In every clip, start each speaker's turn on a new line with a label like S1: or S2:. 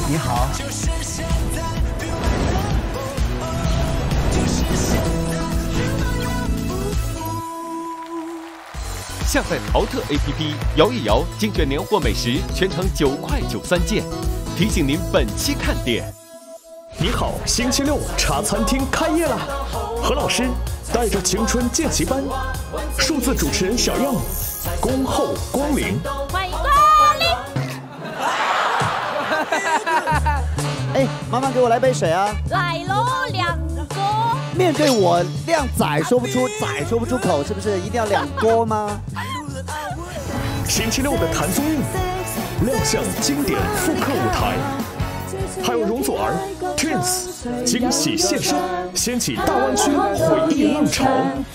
S1: 你好。
S2: 下载淘特 APP， 摇一摇精选年货美食，全程9块93件。提醒您本期看点。
S3: 你好，星期六茶餐厅开业啦！何老师带着青春见习班，数字主持人小样，恭候光临。
S4: 欢迎光临。
S1: 哎，麻烦给我来杯水啊！
S4: 来喽，2锅。
S1: 面对我靓仔说不出口，是不是一定要2锅吗？
S3: 星期六的谭松韵亮相经典复刻舞台，还有容祖儿、Twins 惊喜现身，掀起大湾区回忆浪潮。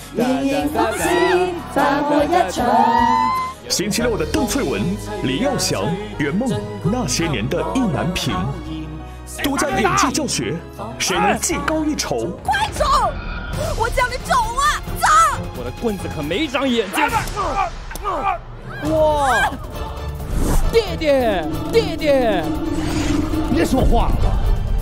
S3: 星期六的邓萃雯、李耀祥、圆梦那些年的意难平，独家演技教学，谁能技高一筹？
S4: 快走！我叫你走啊，走！
S5: 我的棍子可没长眼睛。
S1: 哇！
S5: 弟弟，
S1: 别说话了。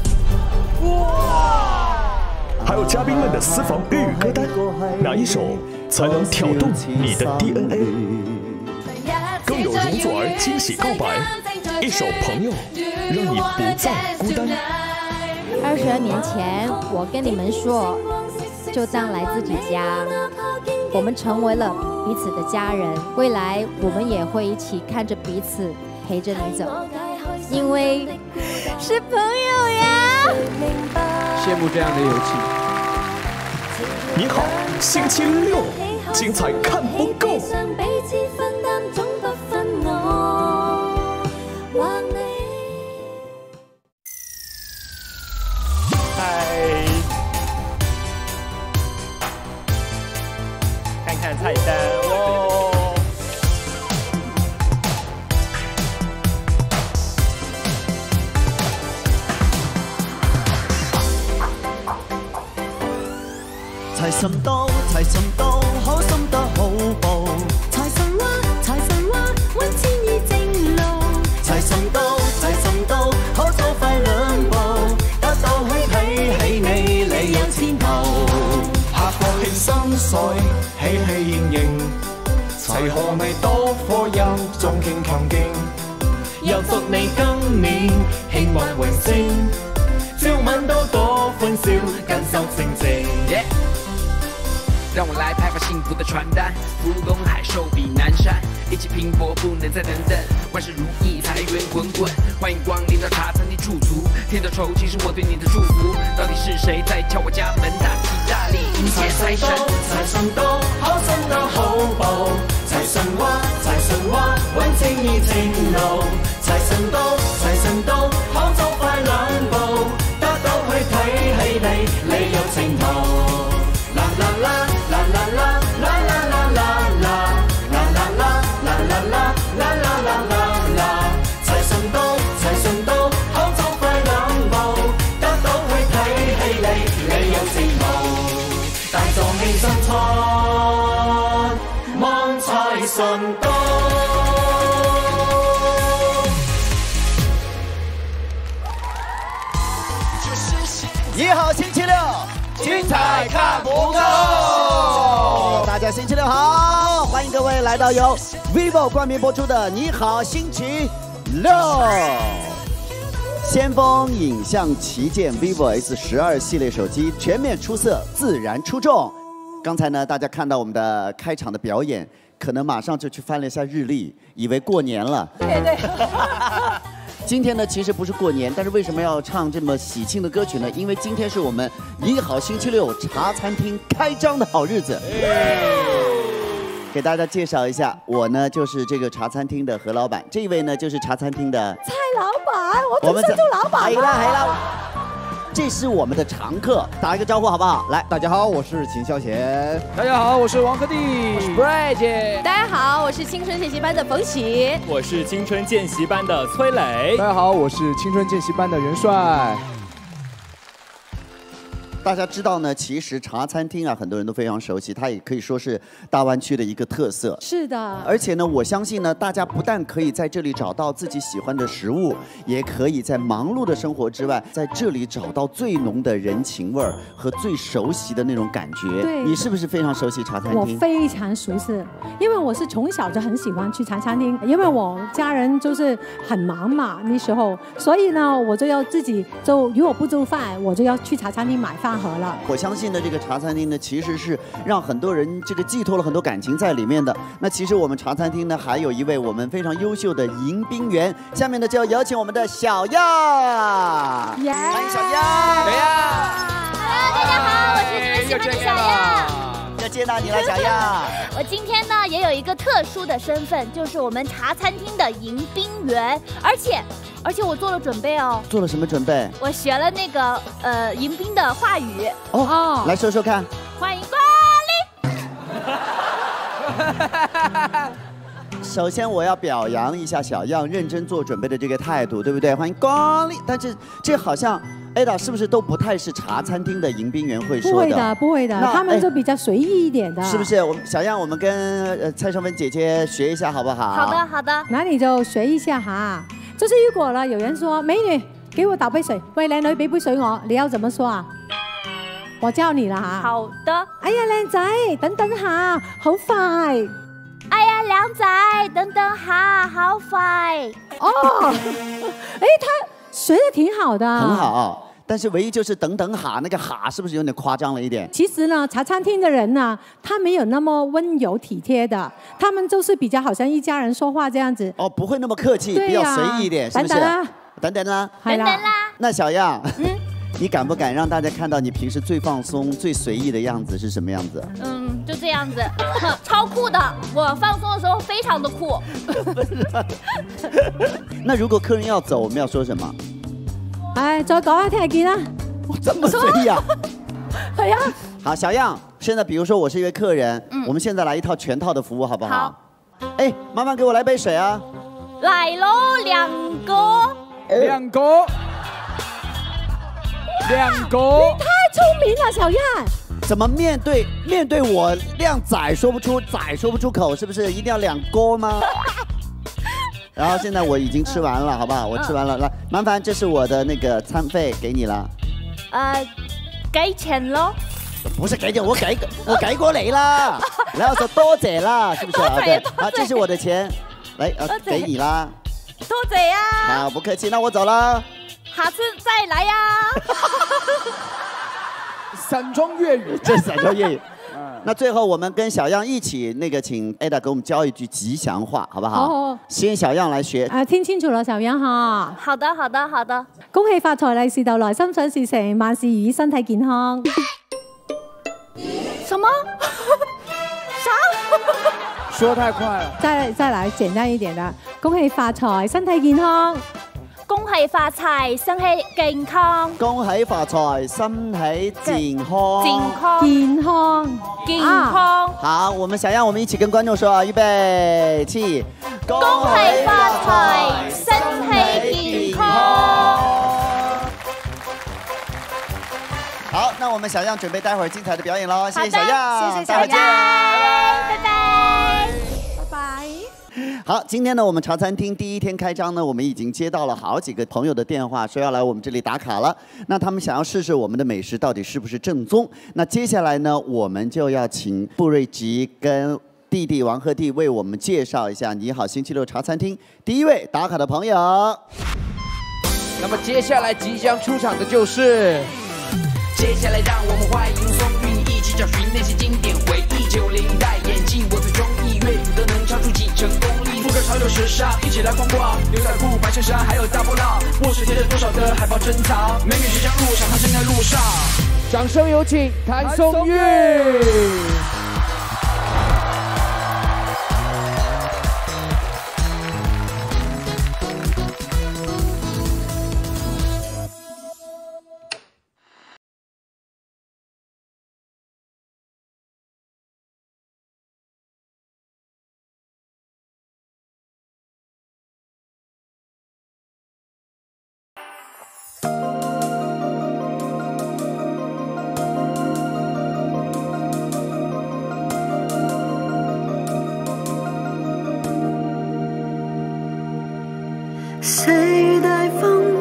S3: 哇！还有嘉宾们的私房粤语歌单，哪一首才能挑动你的 DNA？ 更有容祖儿惊喜告白，一首《朋友》，让你不再孤单。
S4: 22年前，我跟你们说，就当来自己家，我们成为了彼此的家人，未来我们也会一起看着彼此，陪着你走，因为是朋友呀。
S5: 羡慕这样的友情。
S3: 你好，星期六，精彩看不够。
S5: 看看菜单哦。
S1: 財神到，好心得好報。
S6: 財神話，揾錢已正路。
S1: 財神到，好走快2步，得到去睇起你，你有前途。
S7: 下課慶新歲，喜氣盈盈，齊賀你多科音，眾勁強勁。又祝你今年慶運榮升，朝晚都多歡笑，更受情靜。
S8: 让我来拍发幸福的传单，福公海，寿比南山，一起拼搏，不能再等等，万事如意，财源滚滚。欢迎光临到茶餐厅驻足，天道酬勤是我对你的祝福。到底是谁在敲我家门？大吉大利，迎接财神。
S7: 財神到，好心得好報。財神話，揾錢已正路。財神到，好走快2步，得到去睇起你，你有前途。啦啦啦。財神到，好走快2步，得到去睇起你有前途。大壯慶新春，望財神到。
S1: 你好，星期六，精彩看不够。大家星期六好，欢迎各位来到由 vivo 冠名播出的《你好星期六》。先锋影像旗舰 vivo S12系列手机全面出色，自然出众。刚才呢，大家看到我们的开场的表演，可能马上就去翻了一下日历，以为过年了。
S4: 对。
S1: 今天呢，其实不是过年，但是为什么要唱这么喜庆的歌曲呢？因为今天是我们你好星期六茶餐厅开张的好日子。给大家介绍一下，我呢就是这个茶餐厅的何老板，这一位呢就是茶餐厅的
S4: 蔡老板，我怎么做老板
S1: 了？这是我们的常客，打一个招呼好不好？来，
S9: 大家好，我是秦霄贤。
S5: 大家好，我是王鹤棣。
S9: 我是 Bray 姐。
S4: 大家好，我是青春见习班的冯喜。
S5: 我是青春见习班的崔磊。
S9: 大家好，我是青春见习班的元帅。
S1: 大家知道呢，其实茶餐厅啊，很多人都非常熟悉，它也可以说是大湾区的一个特色。
S10: 是的。
S1: 而且呢，我相信呢，大家不但可以在这里找到自己喜欢的食物，也可以在忙碌的生活之外，在这里找到最浓的人情味儿和最熟悉的那种感觉。
S10: 对，
S1: 你是不是非常熟悉茶餐厅？
S10: 我非常熟悉，因为我是从小就很喜欢去茶餐厅，因为我家人就是很忙嘛那时候，所以呢，我就要自己如果不做饭，我就要去茶餐厅买饭盒了。
S1: 我相信呢，这个茶餐厅呢，其实是让很多人这个寄托了很多感情在里面的。那其实我们茶餐厅呢，还有一位我们非常优秀的迎宾员，下面呢就要有请我们的小样，欢迎小样。
S11: 小样
S12: ，Hello， 大家好，我是你们喜欢的小样。
S1: 又见到你了，小样。
S12: 我今天呢也有一个特殊的身份，就是我们茶餐厅的迎宾员，而且我做了准备哦。
S1: 做了什么准备？
S12: 我学了那个迎宾的话语。
S1: 哦，来说说看。
S12: 欢迎光临。
S1: 首先我要表扬一下小样认真做准备的这个态度，对不对？欢迎光临。但是这好像 Ada 是不是都不太是茶餐厅的迎宾员会说的？
S10: 不会的，不会的，他们就比较随意一点的。
S1: 是不是？我们小样，我们跟蔡淑芬姐姐学一下好不好？
S12: 好的，好的。
S10: 那你就学一下哈。就是如果呢，有人说美女，给我倒杯水，喂，靚女，俾杯水我，你要怎麼說啊？我教你了哈。
S12: 好的。
S10: 哎呀，靚仔，等等下，好快。
S12: 哎呀，靚仔，等等下，好快。
S10: 哦，哎，他学的挺好的。
S1: 很好。 但是唯一就是等等哈，那个哈是不是有点夸张了一点？
S10: 其实呢，茶餐厅的人呢，他没有那么温柔体贴的，他们就是比较好像一家人说话这样子。
S1: 哦，不会那么客气，比较随意一点，是不是？等等啦，
S12: 等等啦。
S1: 那小样，你敢不敢让大家看到你平时最放松、最随意的样子是什么样子？
S12: 就这样子，超酷的。我放松的时候非常的酷。
S1: 那如果客人要走，我们要說什麼？
S10: 哎，再講一聽日見啦。
S1: 這麼隨意啊？
S10: 係啊。
S1: 好，小樣，現在比如說我是一位客人，我們現在來一套全套的服務，好不好？好。哎，麻煩給我來杯水啊。
S12: 來咯，2個。
S11: 2個。2個。
S10: 你太聰明了，小樣。
S1: 怎麼面對我靓仔說不出口，是不是一定要2個嗎？然後現在我已經吃完了，好不好？我吃完了，來，麻煩，這是我的那個餐費，給你了。
S12: 給錢咯。
S1: 不是給錢，我給過你啦。然後說多謝啦，是不是？對，好，這是我的錢，來，給你啦。
S12: 多謝啊。
S1: 好，不客氣，那我走了。
S12: 下次再來呀。
S11: 散裝粵語，
S1: 這散裝粵語。那最後我們跟小樣一起，那個請 Ada 給我們教一句吉祥話，好不好？好。先小樣來學。
S10: 聽清楚了，小樣哈。
S12: 好的，好的，好的。
S10: 恭喜發財，利是到來，心想事成，萬事如意，身體健康。
S12: 什麼？啥？
S11: 說太快了。
S10: 再來，簡單一點的。恭喜發財，身體健康。
S12: 恭喜發財，身體健康。
S1: 恭喜發財，身體健康。
S10: 健康。
S1: 好，我們小樣，我們一起跟觀眾說啊，預備起。
S12: 恭喜發財，身體健康。
S1: 好，那我們小樣準備待會兒精彩的表演嘍，謝謝小樣，
S12: 謝謝小樣，拜拜。
S1: 好，今天呢，我們茶餐廳第一天開張呢，我們已經接到了好幾個朋友的電話，說要來我們這裡打卡了。那他們想要試試我們的美食到底是不是正宗。那接下來呢，我們就要請布瑞吉跟弟弟王鶴棣為我們介紹一下你好星期六茶餐廳第一位打卡的朋友。
S9: 那麼接下來即將出場的就是
S8: 接下來讓我們歡迎松韻，一起找尋那些經典回憶。90代眼鏡我最中意，樂府都能唱出幾成功力。復刻潮流時尚，一起來逛逛，牛仔褲、白襯衫，還有大波浪。臥室貼了多少的海報珍藏，美女即將入場，她正在路上。
S9: 掌聲有請譚松韻。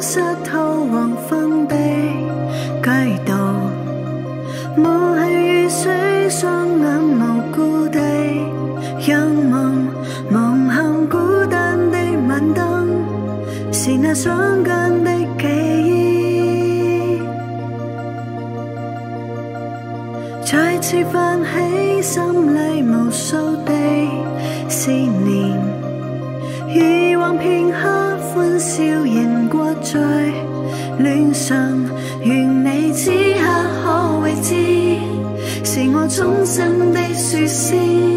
S6: 失透黃昏的街道，霧氣雨水，雙眼無辜地仰望，望向孤單的晚燈，是那想間的記憶，再次泛起心裏無數的思念，以往片刻歡笑仍掛在臉上，願你此刻可會知，是我終生的説先。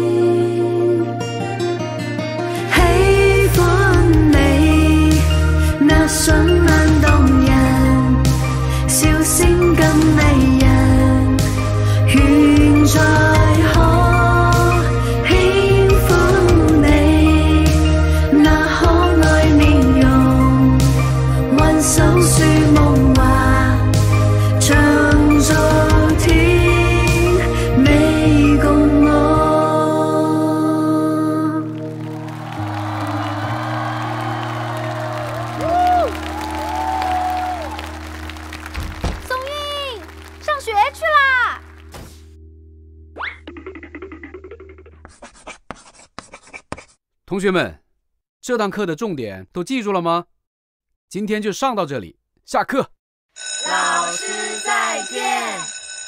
S6: 喜歡你那雙眼動人，笑聲更迷人，願再可。手說夢話，像昨天未共我。
S12: 宋韵，上學去啦！
S13: 同學們，這堂課的重點都記住了嗎？今天就上到這裡，下課。
S7: 老師再見。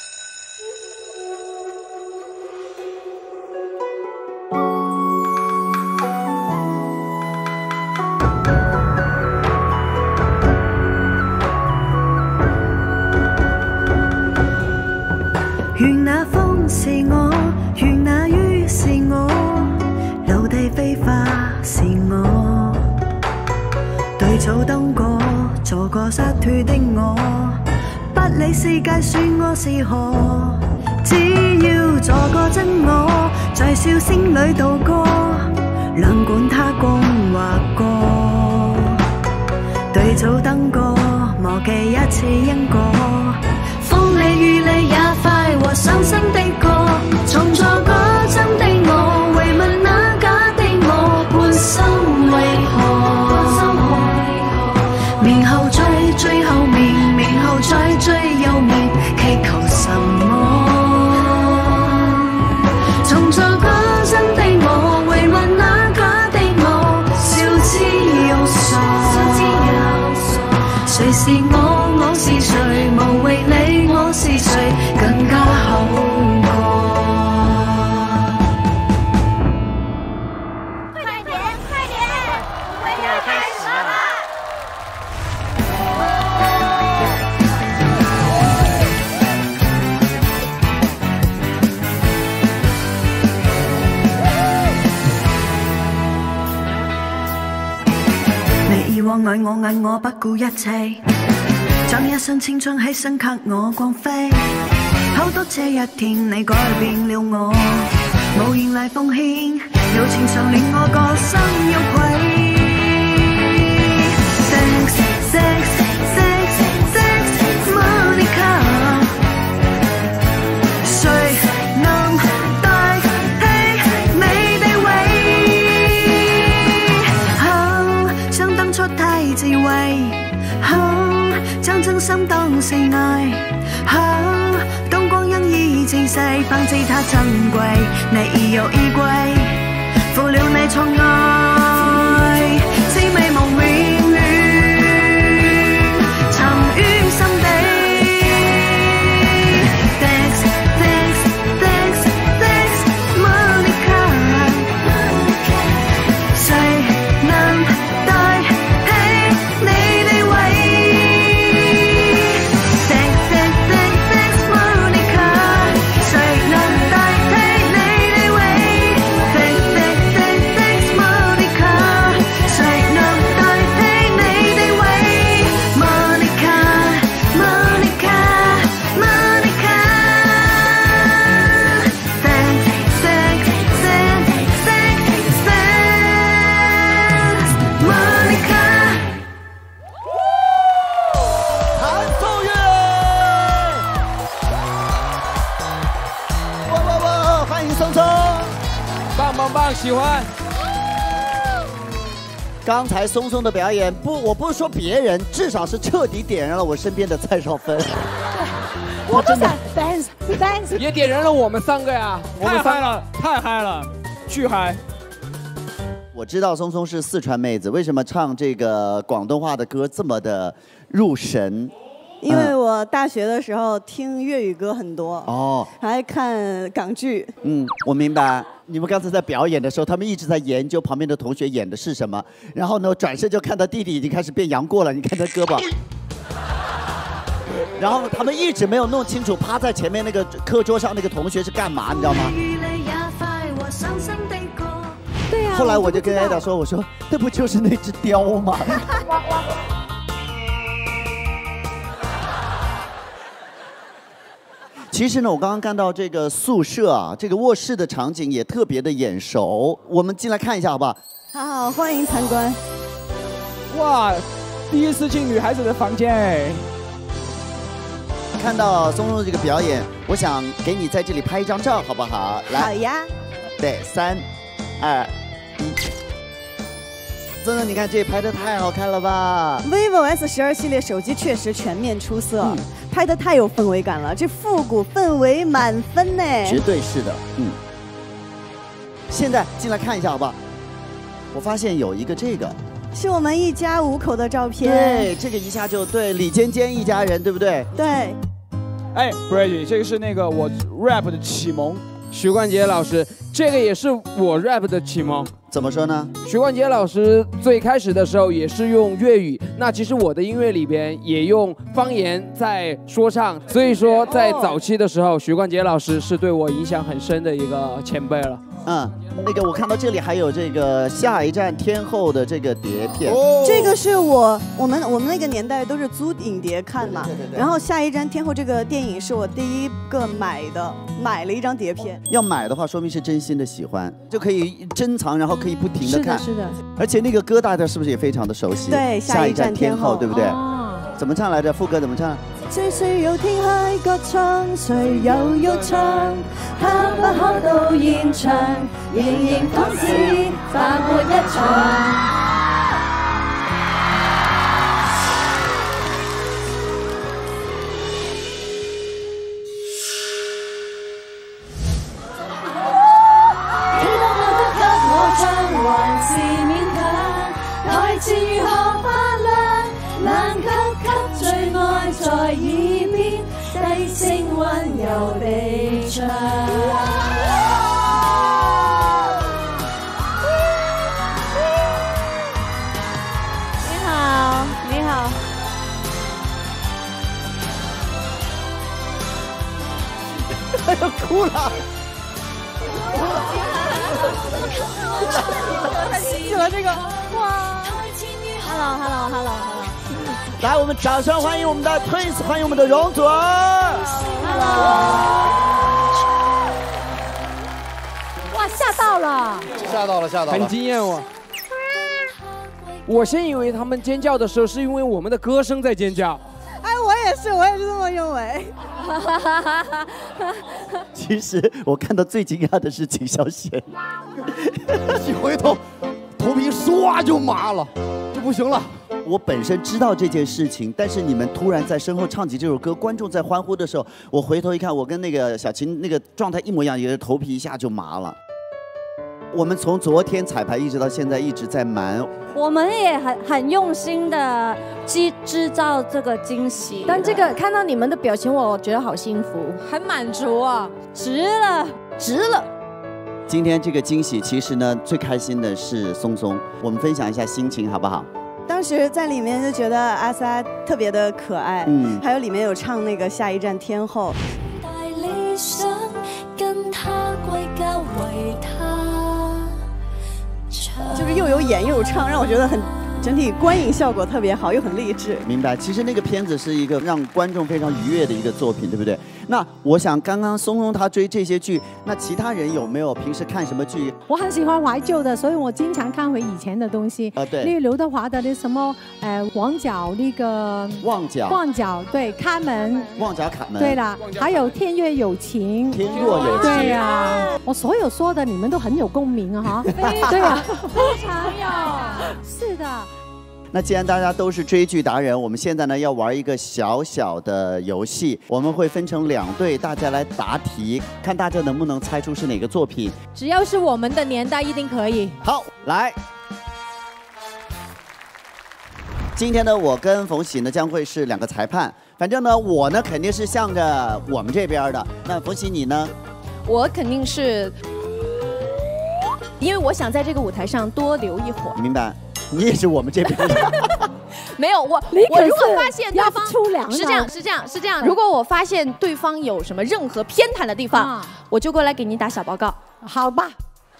S6: 願那風是我，願那雨是我，陸地飛花是我。對早登過，做過灑脫的我，不理世界說我是何，只要做個真我，在笑聲裏度過，兩管他共劃過。對早登過，忘記一次因果，風裏雨裏也快和傷心的歌，重做個真的我，為問那假的我，半生為何？面後追，追後面，面後再追右面，祈求什麼？重做個真的我，為問那假的我，笑之又傻。誰是我？我是誰？無謂理我是誰，更加好過。
S12: 快點，快點，會要開始了。
S6: 以往愛我愛我不顧一切，將一生青春犧牲給我光輝，好多這一天你改變了我，無言嚟奉獻，友情常令我個心有愧。Monica， 誰能代替你地位？想當初太自衛，將真心當成愛，當光陰已漸逝，方知它珍貴。你已有衣櫃，負了你錯愛，滋味無永遠，沉於心底。
S11: 棒棒棒，喜欢。
S1: 刚才松松的表演，我不是说别人，至少是彻底点燃了我身边的蔡少芬。
S10: 我不想 dance，
S9: 也点燃了我们3个呀，
S11: 太嗨了，太嗨了，巨嗨！
S1: 我知道松松是四川妹子，为什么唱这个广东话的歌这么的入神？
S14: 因为我大学的时候听粤语歌很多，
S1: 哦，
S14: 还看港剧。
S1: 我明白。你们刚才在表演的时候，他们一直在研究旁边的同学演的是什么，然后呢，转身就看到弟弟已经开始变杨过了，你看他胳膊。然后他们一直没有弄清楚趴在前面那个课桌上那个同学是干嘛，你知道吗？
S10: 对呀。
S1: 后来我就跟艾达说，我说那不就是那只雕吗？其实呢，我刚刚看到这个宿舍啊，这个卧室的场景也特别的眼熟，我们进来看一下好不好？
S14: 好，欢迎参观。
S11: 哇，第一次进女孩子的房间哎。
S1: 看到松松这个表演，我想给你在这里拍一张照，好不好？来，
S14: 好呀。
S1: 对，3、2、1。松松，你看这拍的太好看了吧
S14: vivo S12系列手机确实全面出色，拍的太有氛围感了，这复古氛围满分呢。
S1: 绝对是的，现在进来看一下好不好？我发现有一个这个。
S14: 是我们一家5口的照片。
S1: 对，这个一下就对，李尖尖一家人，对不对？
S14: 对。
S11: 哎 ，Brady， 这个是那个我 rap 的启蒙。
S9: 徐冠杰老师，这个也是我 rap 的启蒙。
S1: 怎么说呢？
S9: 徐冠杰老师最开始的时候也是用粤语，那其实我的音乐里边也用方言在说唱，所以说在早期的时候，徐冠杰老师是对我影响很深的一个前辈了。
S1: 那个我看到这里还有这个下一站天后的这个碟片，
S14: 这个是我们那个年代都是租影碟看嘛，然后下一站天后这个电影是我第一个买了一张碟片。
S1: 要买的话，说明是真心的喜欢，就可以珍藏，然后可以不停的看。
S10: 是的。
S1: 而且那个歌大家是不是也非常的熟悉？
S14: 对，下一站天后，
S1: 对不对？怎么唱来着？副歌怎么唱？
S14: 最需要天黑歌唱，誰有欲唱？他不可到現場，仍然仿似發過一場。還是勉強，台詞如何發亮，難給最愛在耳邊，低聲溫柔地唱。你好，你好。
S1: 哎呀，哭了。
S14: 喜欢这个哇 ！Hello，
S1: 来，我们掌声欢迎我们的 Twins， 欢迎我们的容祖儿。
S10: 哇，吓到了！
S9: 吓到了，很惊艳哦。我先以为他们尖叫的时候是因为我们的歌声在尖叫。
S14: 哎，我也是这么认为。
S1: 其实我看到最惊讶的是秦霄贤，
S15: 一回头，头皮唰就麻了，就不行了。
S1: 我本身知道这件事情，但是你们突然在身后唱起这首歌，观众在欢呼的时候，我回头一看，我跟那个小琴那个状态一模一样，也是头皮一下就麻了。我们从昨天彩排一直到现在一直在瞒，
S16: 我们也很用心的制造这个惊喜。
S4: 但这个看到你们的表情，我觉得好幸福，
S16: 很满足啊，值了。
S1: 今天这个惊喜，其实呢最开心的是松松，我们分享一下心情好不好？
S14: 当时在里面就觉得阿 sa 特别的可爱，还有里面有唱那个下一站天后。就是又有演又有唱，让我觉得很
S17: 整体观影效果特别好，又很励志。
S1: 明白，其实那个片子是一个让观众非常愉悦的一个作品，对不对？那我想，刚刚松松他追这些剧，那其他人有没有平时看什么剧？
S10: 我很喜欢怀旧的，所以我经常看回以前的东西。
S1: 对。
S10: 例如刘德华的那什么，旺角那个。旺角，对，开门。
S1: 旺角卡门。
S10: 对了，还有天若有情。
S1: 天若有情。
S10: 对呀，我所有说的你们都很有共鸣啊哈。对啊，
S16: 非常有。
S10: 是的。
S1: 那既然大家都是追剧达人，我们现在呢要玩一个小小的游戏，我们会分成2队，大家来答题，看大家能不能猜出是哪个作品。
S4: 只要是我们的年代，一定可以。
S1: 好，来，今天呢，我跟冯喜呢将会是2个裁判，反正呢，我呢肯定是向着我们这边的。那冯喜你呢？
S18: 我肯定是，因为我想在这个舞台上多留一会儿。
S1: 明白。你也是我们这边的。
S18: 没有我如果发现对方
S10: 出粮
S18: 是这样，如果我发现对方有什么任何偏袒的地方，我就过来给你打小报告，
S10: 好吧？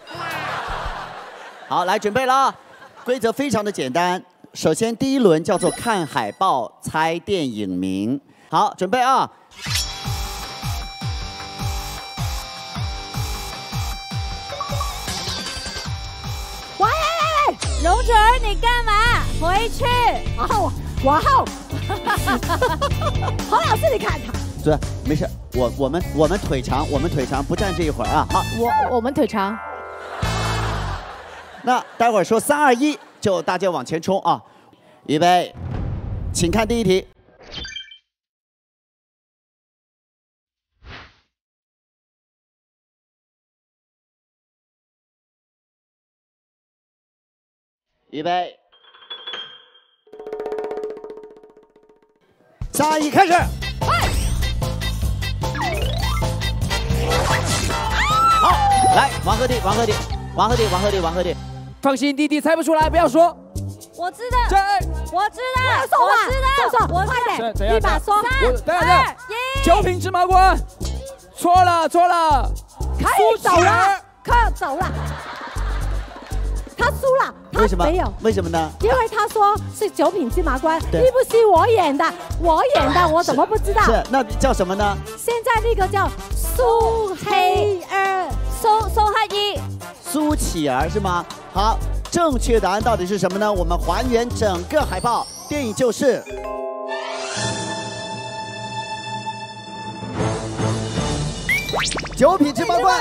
S1: 好，来准备了啊！规则非常的简单，首先第一轮叫做看海报猜电影名。好，准备啊！
S16: 容祖儿，你干嘛？回去。
S10: 哇哦！侯老师，你看他。
S1: 对，没事，我们腿长，不站这一会儿啊。好，
S18: 我们腿长。
S1: 那待会儿说3、2、1，就大家往前冲啊！预备，请看第一题。预备，3、2、1，开始。好，来，王鹤棣，
S9: 放心，弟弟猜不出来，不要说。
S16: 我知道，
S10: 快点，一把说。
S9: 3、2、1，九品芝麻官，错了，
S10: 走了。他输了，
S1: 为什么？
S10: 没有，
S1: 为什么呢？
S10: 因为他说是九品芝麻官，一部戏我演的，我怎么不知道？
S1: 是，那叫什么呢？
S10: 现在那个叫苏黑儿，
S16: 苏黑一，
S1: 苏乞儿是吗？好，正确答案到底是什么呢？我们还原整个海报，电影就是九品芝麻官。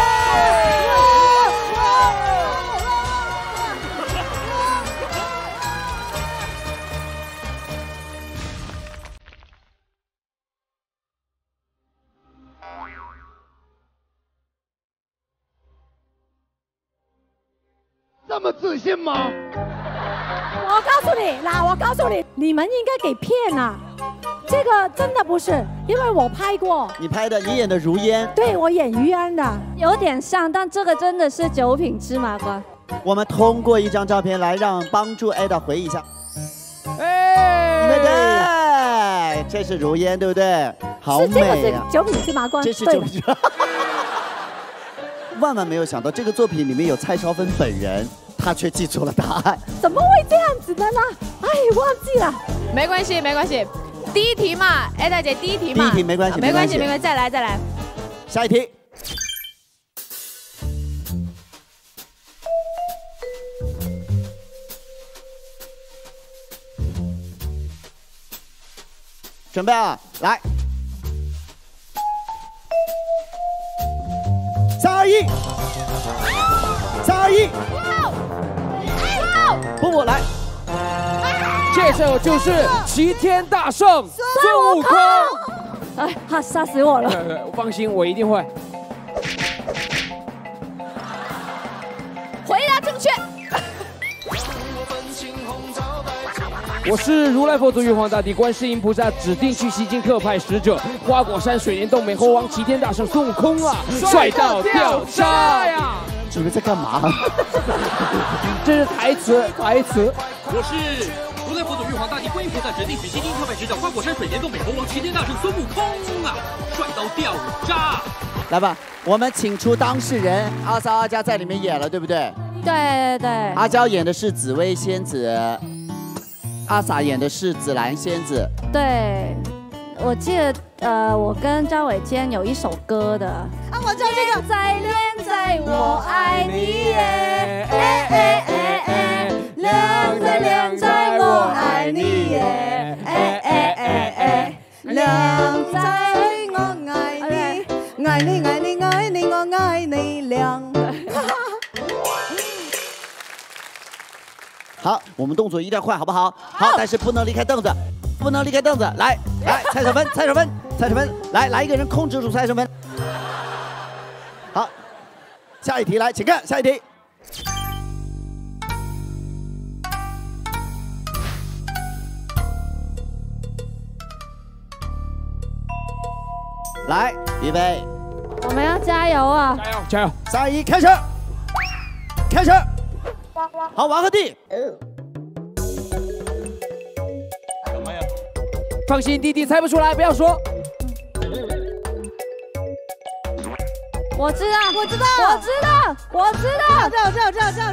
S15: 这么自信吗？
S10: 我告诉你，你们应该给骗了。这个真的不是，因为我拍过。
S1: 你拍的，你演的如烟。
S10: 对，我演于安的，
S16: 有点像，但这个真的是九品芝麻官。
S1: 我们通过一张照片来帮助 Ada 回忆一下。对，这是如烟，对不对？好美啊！
S10: 这个是九品芝麻官，
S1: 这是九品芝麻官。万万没有想到，这个作品里面有蔡少芬本人，他却记错了答案。
S10: 怎么会这样子的呢？哎，忘记了。
S18: 没关系。第一题嘛，Ada姐，第一题嘛。
S1: 第一题没关系，
S18: 再来。
S1: 下一题。准备啊，来。3、2、1，3、2、1，不，来。
S9: 这首就是齐天大圣孙悟空。
S16: 哎，他吓死我了。
S9: 放心，我一定会。
S18: 回答正确。
S9: 我是如来佛祖、玉皇大帝、观世音菩萨指定去西京特派使者，花果山水帘洞美猴王齐天大圣孙悟空啊，帅到掉渣呀！
S1: 你们在干嘛？
S9: 这是台词。
S19: 我是如来佛祖、玉皇大帝、观音菩萨指定去西京特派使者，花果山水帘洞美猴王齐天大圣孙悟空啊，帅到掉渣！
S1: 来吧，我们请出当事人阿骚阿佳在里面演了，对不对？
S16: 对。
S1: 阿娇演的是紫薇仙子。 阿 sa 演的是紫兰仙子。
S16: 对，我记得我跟张伟坚有一首歌的。
S18: 啊，我知道这个。
S16: 在恋在我爱你耶，哎哎哎哎，亮在亮在我爱你耶，哎哎哎哎，亮在我爱你，
S17: 爱你爱你爱你我爱你亮。
S1: 好，我们动作一定要快，好不好？好，但是不能离开凳子，不能离开凳子。来，蔡少芬，蔡少芬，蔡少芬，来一个人控制住蔡少芬。好，下一题来，请看下一题。来，预备，
S16: 我们要加油啊！
S9: 加油，加油
S1: ！3、2、1，开始，开始。好，王鹤棣。
S11: 什么呀？
S9: 放心，弟弟猜不出来，不要说。
S16: 我知道，
S18: 我知道，
S16: 我知道，我知道，
S18: 这，我知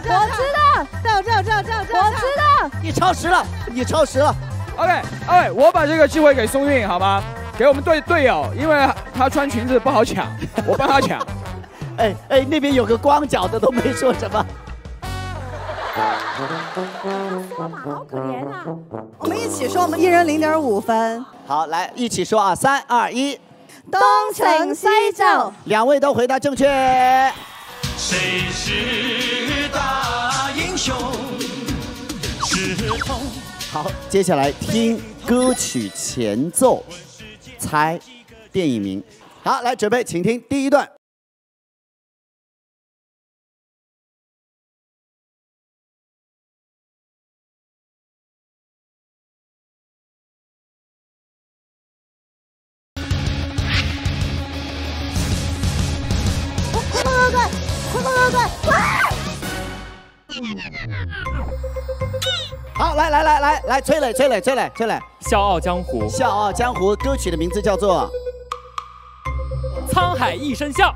S18: 道，
S1: 你超时了，你超时了。
S11: OK， 我把这个机会给松韵，好吗？给我们队友，因为他穿裙子不好抢，我帮他抢。
S1: 哎，那边有个光脚的都没说什么。
S18: 好可怜啊！我们一起说，我们1人0.5分。
S1: 好，来一起说啊，3、2、1。
S18: 东成西就。
S1: 2位都回答正确。
S7: 谁是大英雄？是痛。
S1: 好，接下来听歌曲前奏，猜电影名。好，来准备，请听第一段。好，来，崔磊，《
S5: 笑傲江湖》。
S1: 笑傲江湖歌曲的名字叫做
S5: 《沧海一声笑》。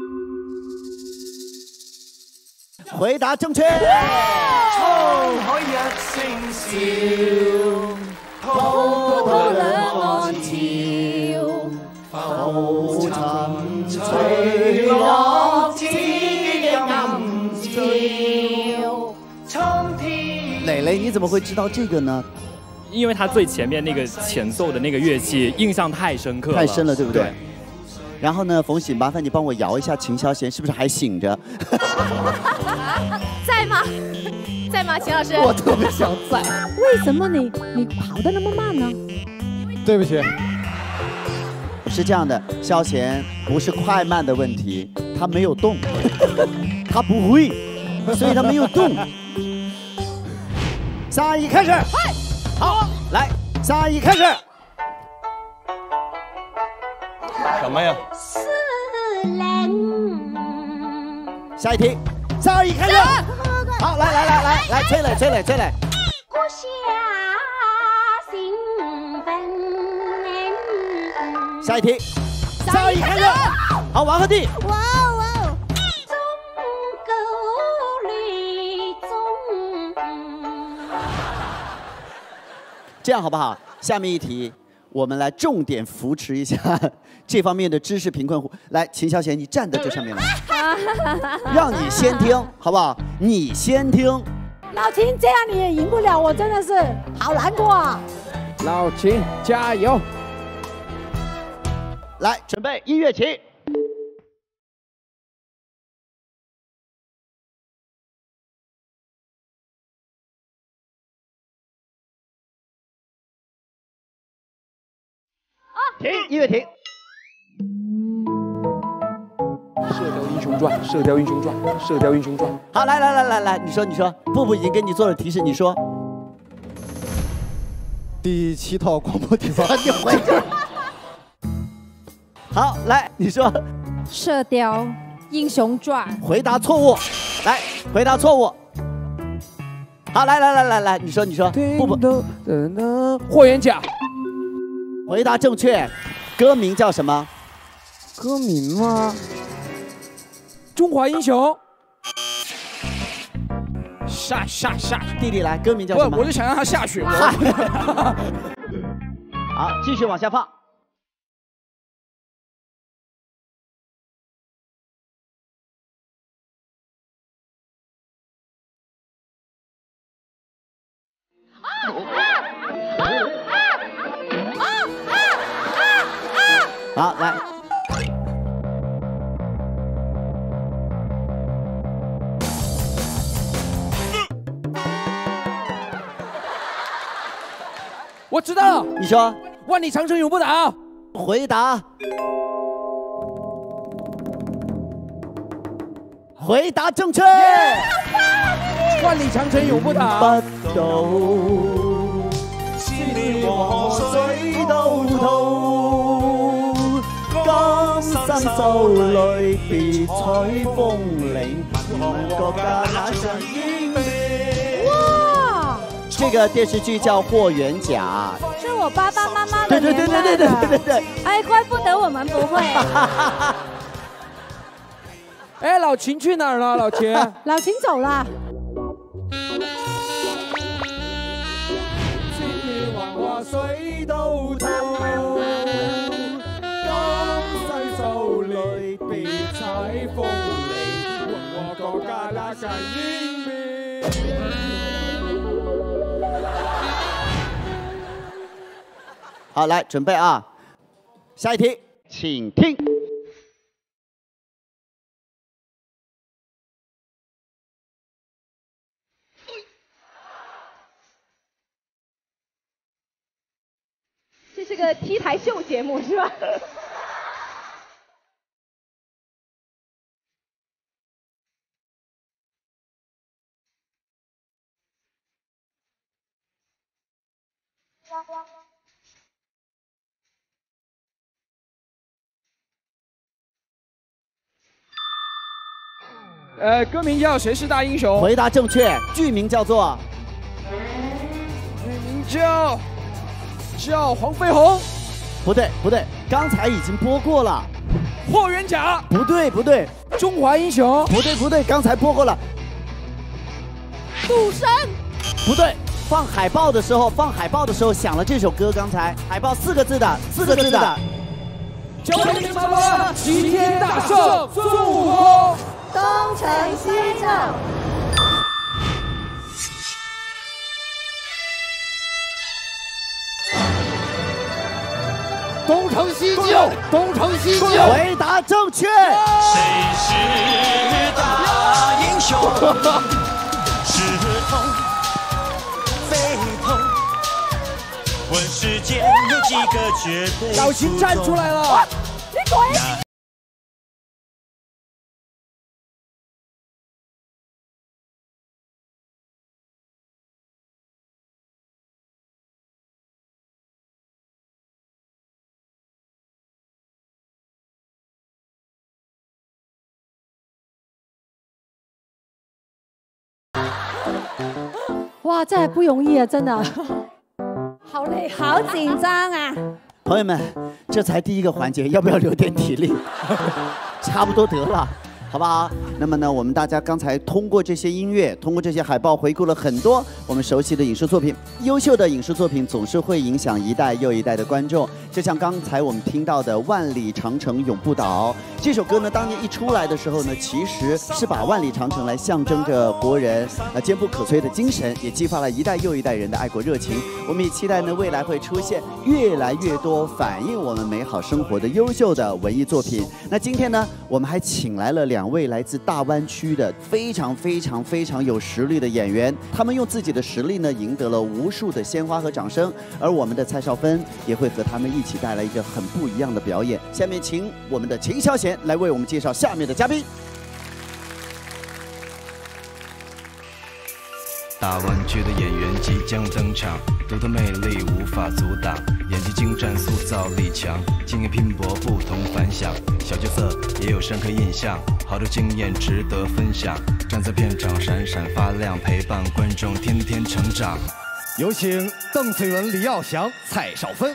S1: 回答正确。
S7: 滄海一聲笑，滔滔兩岸潮，浮沉隨落知暗潮，蒼天。
S1: 磊磊，你怎么会知道这个呢？
S5: 因为他最前面那个前奏的那个乐器印象太深刻了，
S1: 太深了，对不对？然后呢，冯喜，麻烦你帮我摇一下秦霄贤，是不是还醒着？
S12: 在吗？在吗，秦老师？
S1: 我特别想在。
S10: 为什么你跑得那么慢呢？
S15: 对不起。
S1: 是这样的，霄贤不是快慢的问题，他没有动，他不会，所以他没有动。3、2、1，开始。好，来，3、2、1，开始。
S11: 什么呀？
S1: 下一题，3、2、1，开始。好，来，崔磊。下一题，3、2、1，开始。好，王鹤棣。
S18: 哇哦！
S1: 这样好不好？下面一题，我们来重点扶持一下这方面的知识贫困户。来，秦霄贤，你站在这上面来，让你先听，好不好？你先听。
S10: 老秦，这样你也赢不了，我真的是好难过啊！
S9: 老秦，加油！
S1: 来，准备，音乐起。停，音乐停。
S9: 射雕英雄传，射雕英雄传，射雕英雄传。
S1: 好，来，你说，布布已经给你做了提示，你说。
S15: 第7套广播体操。
S1: 你回去。好，来，你说。
S4: 射雕英雄传。
S1: 回答错误，来，回答错误。好，来，你说，布布。
S9: 霍元甲。
S1: 回答正确，歌名叫什么？
S9: 歌名吗？中华英雄。
S1: 弟弟来，歌名叫什么？
S11: 我就想让他下雪。
S1: 好，继续往下放。好，来。
S9: 我知道了，
S1: 你说
S9: 万里长城永不倒。
S1: 回答。回答正确。
S9: 万里长城永不倒。
S1: 不倒，千里黃河水都滔，江山秀裏別採風鈴，問國家哪像英美。哇！这个电视剧叫《霍元甲》，
S12: 是我爸爸妈妈的年代的。对。哎，怪不得我们不会。
S9: 哎，老秦去哪儿了？老秦，
S10: 老秦走了。
S7: 水都滔，江山秀裏別採風鈴，問我國家哪像英美。
S1: 好，来准备啊，下一题，请听。
S20: 这是个 T 台秀节目是吧？
S11: 歌名叫《谁是大英雄》。
S1: 回答正确，剧名叫做。
S11: 剧名叫黄飞鸿。
S1: 不对，不对，刚才已经播过了。
S11: 霍元甲。
S1: 不对，不对。
S9: 中华英雄。
S1: 不对，不对，刚才播过了。
S12: 赌神。
S1: 不对，放海报的时候响了这首歌，刚才海报4个字的。
S9: 九天八八，齐天大圣，孙悟空。
S14: 东成西就。
S15: 东成西就，东成西就。
S1: 回答正确。
S7: 谁是大英雄？是风非同。问世间有几个绝对？
S9: 老秦站出来了。
S12: 你滚！
S10: 哇，这还不容易啊，真的。
S12: 好累，好紧张啊！
S1: 朋友们，这才第一个环节，要不要留点体力？差不多得了。好不好？那么呢，我们大家刚才通过这些音乐，通过这些海报，回顾了很多我们熟悉的影视作品。优秀的影视作品总是会影响一代又一代的观众。就像刚才我们听到的《万里长城永不倒》这首歌呢，当年一出来的时候呢，其实是把万里长城来象征着国人坚不可摧的精神，也激发了一代又一代人的爱国热情。我们也期待呢，未来会出现越来越多反映我们美好生活的优秀的文艺作品。那今天呢，我们还请来了2位来自大湾区的非常有实力的演员，他们用自己的实力呢，赢得了无数的鲜花和掌声。而我们的蔡少芬也会和他们一起带来一个很不一样的表演。下面请我们的秦霄贤来为我们介绍下面的嘉宾。
S21: 大湾区的演员即将登场，独特魅力无法阻挡，演技精湛，塑造力强，经验拼搏，不同凡响。小角色也有深刻印象，好的经验值得分享。站在片场闪闪发亮，陪伴观众天天成长。
S15: 有请邓萃雯、李耀祥、蔡少芬。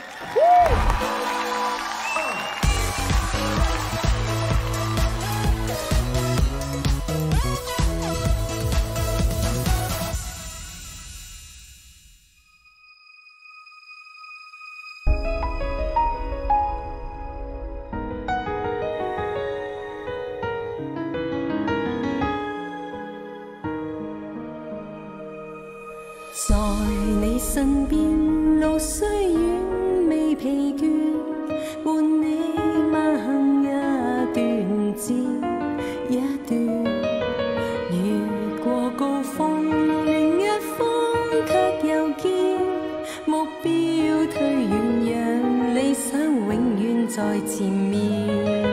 S6: 身邊，路雖遠未疲倦，伴你漫行一段接一段。越過高峰，另一方卻又見目標推遠，讓理想永遠在前面。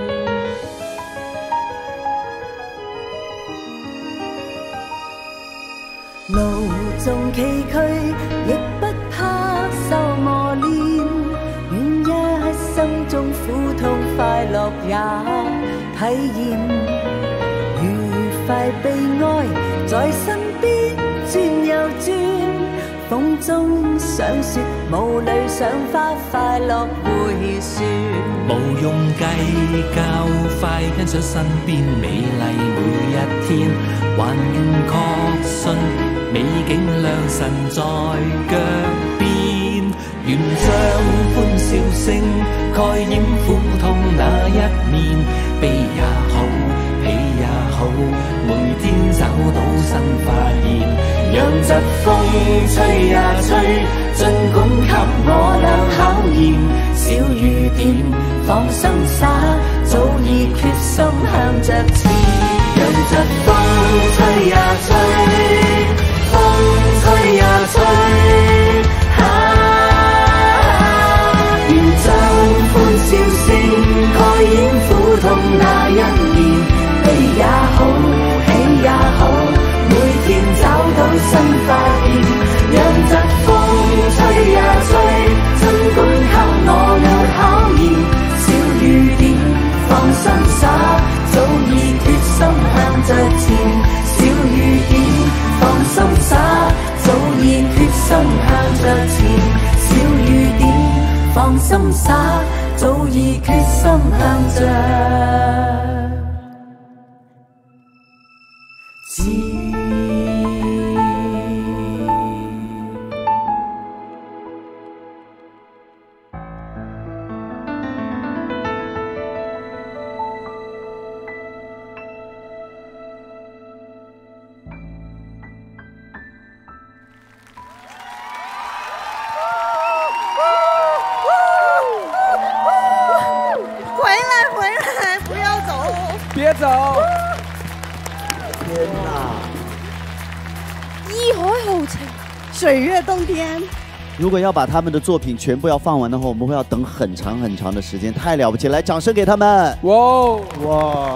S6: 路縱崎嶇，亦不怕受磨練，願一生中苦痛快樂也體驗，愉快悲哀在身邊轉又轉，風中想說無淚賞花快樂會算，
S2: 無用計較，快欣賞身邊美麗每一天，還願確信美景良辰在腳邊，願將歡笑聲蓋掩苦痛那一面，悲也好，喜也好，每天找到新發現。讓疾風吹呀吹，盡管給我倆考驗，小雨點放心灑，早已決心向着前。讓疾風吹呀吹，風吹呀吹，願將歡笑聲蓋掩苦痛那一面，悲也好，喜也好，每天找到新發現。讓疾風吹呀吹，盡管給我倆考驗，小雨點放心灑，早已決心向着前。小雨點放心灑，早已決心向着前。小雨點放心灑，早已決心向着前。
S11: 别走！
S1: 天哪！
S18: 義海豪情，
S17: 水月洞天。
S1: 如果要把他们的作品全部要放完的话，我们会要等很长很长的时间，太了不起！来，掌声给他们！
S11: 哇
S1: 哇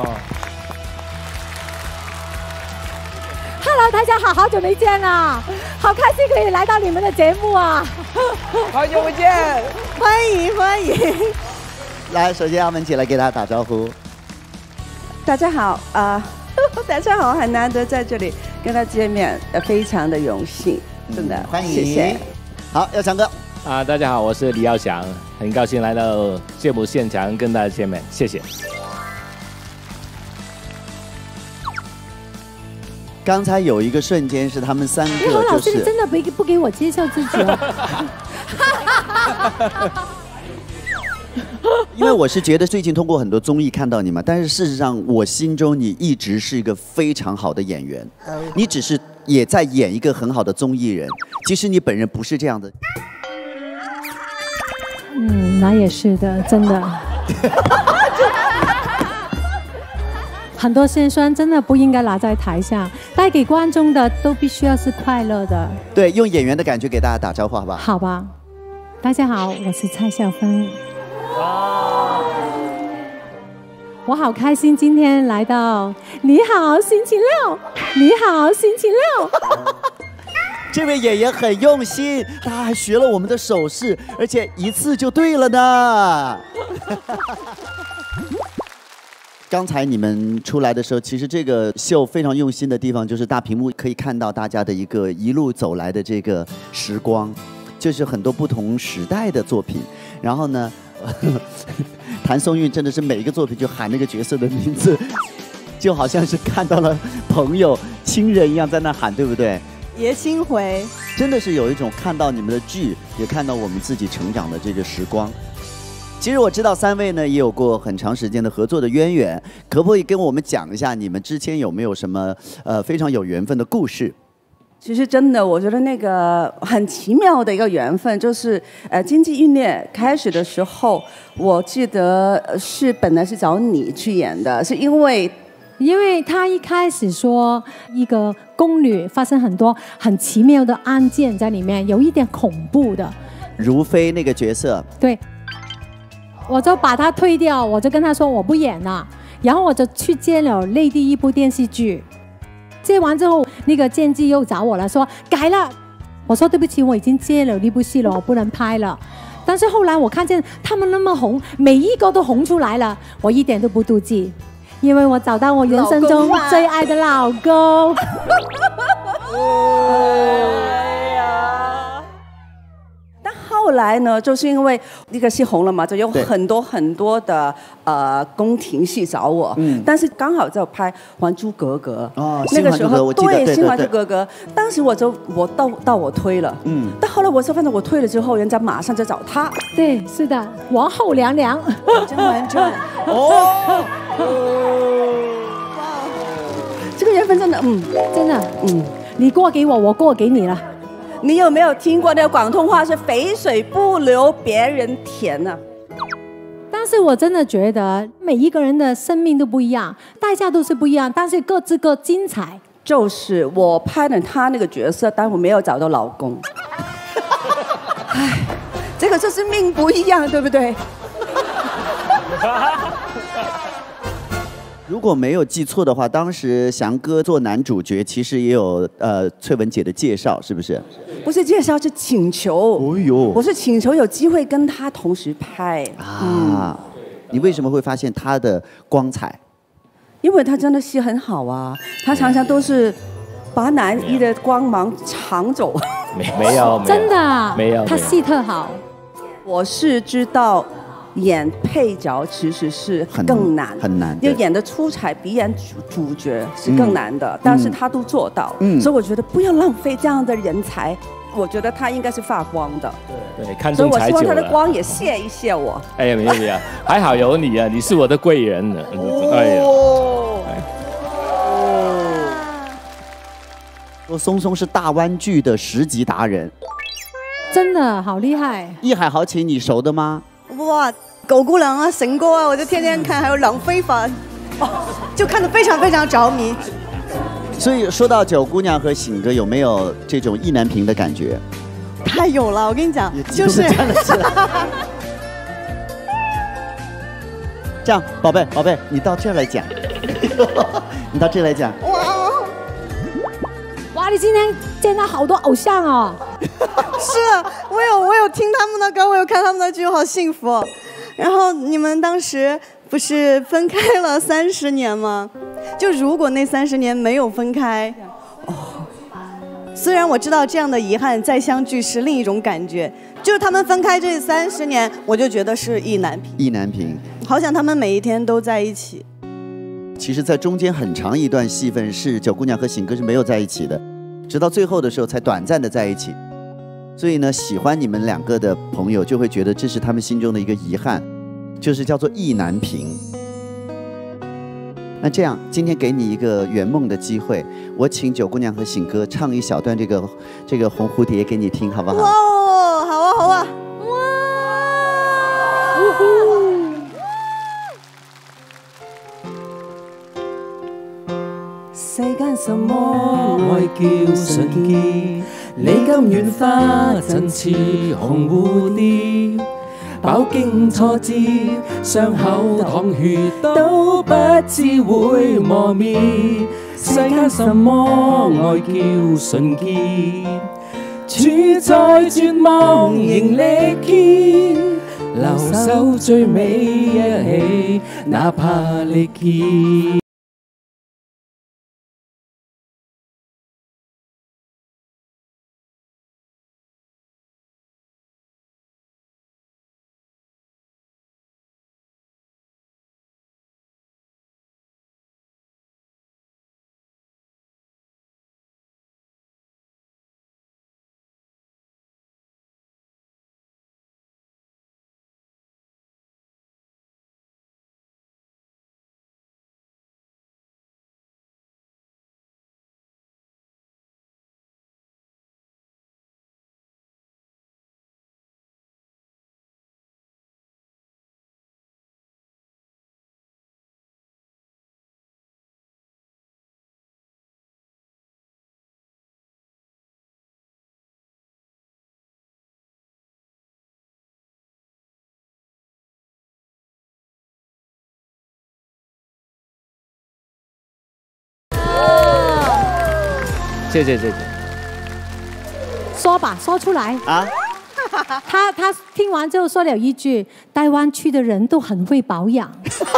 S10: ！Hello， 大家好，好久没见了，好开心可以来到你们的节目啊！
S11: 好久不见，
S17: 欢迎欢迎！
S1: 来，首先阿文姐来给大家打招呼。
S17: 大家好大家好，很难得在这里跟他见面，非常的荣幸，真的，
S1: 欢迎，
S17: 谢谢。
S1: 好，耀强哥
S22: 大家好，我是李耀祥，很高兴来到节目现场跟大家见面，谢谢。
S1: 刚才有一个瞬间是他们三个，
S10: 何老师，你真的不给我介绍自己哦。
S1: 因为我是觉得最近通过很多综艺看到你嘛，但是事实上我心中你一直是一个非常好的演员，你只是也在演一个很好的综艺人，其实你本人不是这样的。
S10: 那也是的，真的。很多辛酸真的不应该拿在台下，带给观众的都必须要是快乐的。
S1: 对，用演员的感觉给大家打招呼，好不好？
S10: 好吧，大家好，我是蔡少芬。我好开心今天来到你好星期六，你好星期六。
S1: 这位演员很用心，他还学了我们的手势，而且一次就对了呢。刚才你们出来的时候，其实这个秀非常用心的地方，就是大屏幕可以看到大家的一个一路走来的这个时光，就是很多不同时代的作品。然后呢，谭松韵真的是每一个作品就喊那个角色的名字，就好像是看到了朋友、亲人一样在那喊，对不对？
S17: 爷青回，
S1: 真的是有一种看到你们的剧，也看到我们自己成长的这个时光。其实我知道三位呢也有过很长时间的合作的渊源，可不可以跟我们讲一下你们之前有没有什么非常有缘分的故事？
S17: 其实真的，我觉得那个很奇妙的一个缘分，就是经济音乐开始的时候，我记得是本来是找你去演的，是因为
S10: 他一开始说一个宫女发生很多很奇妙的案件在里面，有一点恐怖的。
S1: 如妃那个角色，
S10: 对，我就把他推掉，我就跟他说我不演了，然后我就去接了内地一部电视剧。接完之后，那个监制又找我了，说改了。我说对不起，我已经接了那部戏了，我不能拍了。但是后来我看见他们那么红，每一个都红出来了，我一点都不妒忌，因为我找到我人生中最爱的老公。
S17: 但后来呢，就是因为那个戏红了嘛，就有很多很多的宫廷戏找我，但是刚好在拍《还珠格格》那个时候，对《新还珠格格》，当时我到我推了，但后来我说，反正我推了之后，人家马上就找他，
S10: 对，是的，王后娘娘，《甄嬛传》
S17: 这个缘分真的，
S10: 真的，你过给我，我过给你了。
S17: 你有没有听过那个广东话是肥水不流别人田呢？
S10: 但是我真的觉得每一个人的生命都不一样，代价都是不一样，但是各自各精彩。
S17: 就是我拍了他那个角色，但我没有找到老公。唉，这个就是命不一样，对不对？
S1: 如果没有记错的话，当时翔哥做男主角，其实也有翠文姐的介绍，是不是？
S17: 不是介绍，是请求。
S1: 哦呦，
S17: 我是请求有机会跟他同时拍
S1: 啊。你为什么会发现他的光彩？
S17: 因为他真的戏很好啊，他常常都是把男一的光芒抢走。
S22: 没有，
S10: 真的
S22: 没有，
S10: 他戏特好。
S17: 我是知道。演配角其实是更难，
S1: 很难，
S17: 就演的出彩比演主角是更难的，但是他都做到，所以我觉得不要浪费这样的人才，我觉得他应该是发光的，
S22: 对，看中才久了，
S17: 所以我希望他的光也谢一谢我。
S22: 哎呀，没有，还好有你啊，你是我的贵人呢。哎呀，
S1: 说松松是大湾剧的10级达人，
S10: 真的好厉害。
S1: 艺海豪情你熟的吗？
S3: 哇，狗姑娘啊，神哥啊，我就天天看，还有郎非凡，就看得非常非常着迷。
S1: 所以说到九姑娘和醒哥，有没有这种意难平的感觉？
S3: 太有了，我跟你讲，就是。
S1: 这样，宝贝，你到这儿来讲，你到这儿来讲。
S10: 哇，你今天见到好多偶像哦。
S3: 是，我有听他们的歌，我有看他们的剧，好幸福。然后你们当时不是分开了30年吗？就如果那30年没有分开，虽然我知道这样的遗憾再相聚是另一种感觉，就是他们分开这30年，我就觉得是意难平。
S1: 意难平。
S3: 好想他们每一天都在一起。
S1: 其实，在中间很长一段戏份是九姑娘和醒哥是没有在一起的，直到最后的时候才短暂的在一起。所以呢，喜欢你们2个的朋友就会觉得这是他们心中的一个遗憾，就是叫做意难平。那这样，今天给你一个圆梦的机会，我请九姑娘和醒哥唱一小段这个红蝴蝶给你听，好不好？
S3: 哇，好啊，好啊！
S2: 世間什麼愛叫純潔？你甘願花陣似紅蝴蝶，飽經挫折，傷口淌血都不知會磨滅。世間什麼愛叫純潔？處在絕望仍力竭，留守最美一起，哪怕力竭。
S22: 谢谢谢谢。
S10: 说吧，说出来
S1: 啊。
S10: 他听完之后说了一句：“台湾区的人都很会保养。”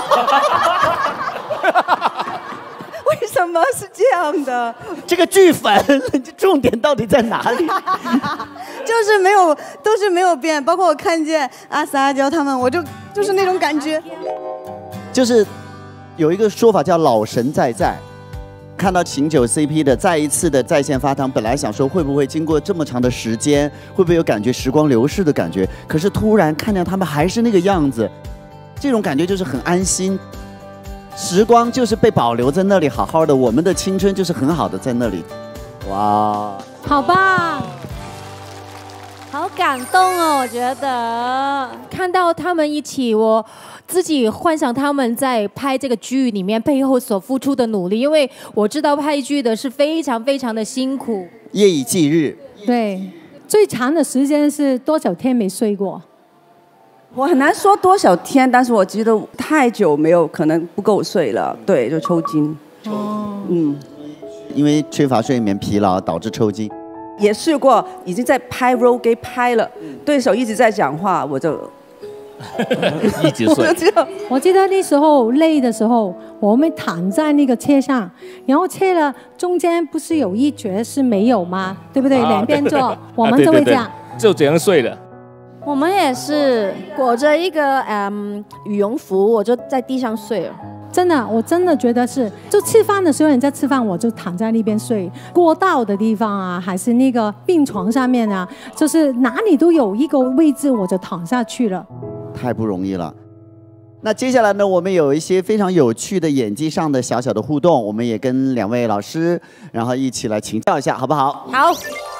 S17: 为什么是这样的？
S1: 这个剧粉，重点到底在哪里？
S3: 就是没有，都是没有变。包括我看见阿 Sa 阿娇他们，我就是那种感觉。
S1: 就是有一个说法叫老神在在。看到秦九 CP 的再一次的在线发糖，本来想说会不会经过这么长的时间，会不会有感觉时光流逝的感觉？可是突然看见他们还是那个样子，这种感觉就是很安心。时光就是被保留在那里，好好的，我们的青春就是很好的在那里。哇，
S10: 好吧。
S4: 好感动哦！我觉得看到他们一起，我自己幻想他们在拍这个剧里面背后所付出的努力，因为我知道拍剧的是非常非常的辛苦，
S1: 夜以继日。
S10: 对，最长的时间是多少天没睡过？
S17: 我很难说多少天，但是我觉得太久没有，可能不够睡了，对，就抽筋。
S10: 哦，
S1: 因为缺乏睡眠疲劳导致抽筋。
S17: 也试过，已经在拍 role 给拍了，对手一直在讲话，我就
S22: 一直睡。
S10: 我记得那时候累的时候，我们躺在那个车上，然后车了中间不是有一节是没有吗？对不对？两边坐，我们就会这样，
S22: 就这样睡了。
S18: 我们也是裹着一个羽绒服，我就在地上睡了。
S10: 真的，我真的觉得是，就吃饭的时候人在吃饭，我就躺在那边睡。过道的地方啊，还是那个病床上面啊，就是哪里都有一个位置，我就躺下去了。
S1: 太不容易了。那接下来呢，我们有一些非常有趣的演技上的小小的互动，我们也跟2位老师，然后一起来请教一下，好不好？
S18: 好。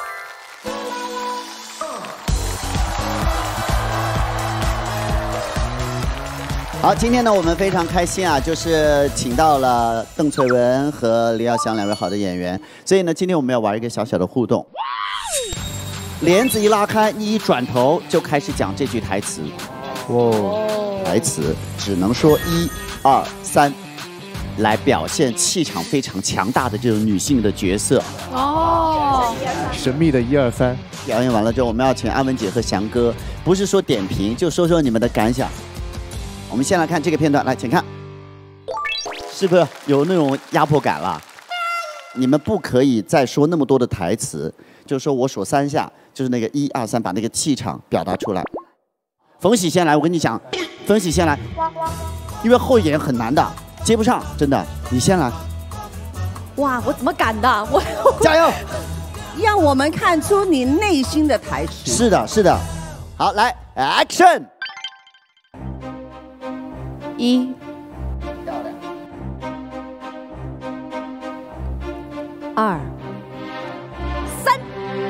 S1: 好，今天呢，我们非常开心啊，就是请到了邓萃雯和李耀祥2位好的演员，所以呢，今天我们要玩一个小小的互动。帘子一拉开，你一转头就开始讲这句台词。台词只能说1、2、3，来表现气场非常强大的这种女性的角色。
S15: 神秘的1、2、3。
S1: 表演完了之后，我们要请阿文姐和翔哥，不是说点评，就说说你们的感想。我们先来看这个片段，来，请看，是不是有那种压迫感了？你们不可以再说那么多的台词，就是说我数3下，就是那个1、2、3，把那个气场表达出来。冯喜先来，我跟你讲，冯喜先来，因为后演很难的，接不上，真的，你先来。
S18: 哇，我怎么敢的？我
S1: 加油！
S17: 让我们看出你内心的台词。
S1: 是的，是的。好，来 ，Action！
S18: 1、2、3。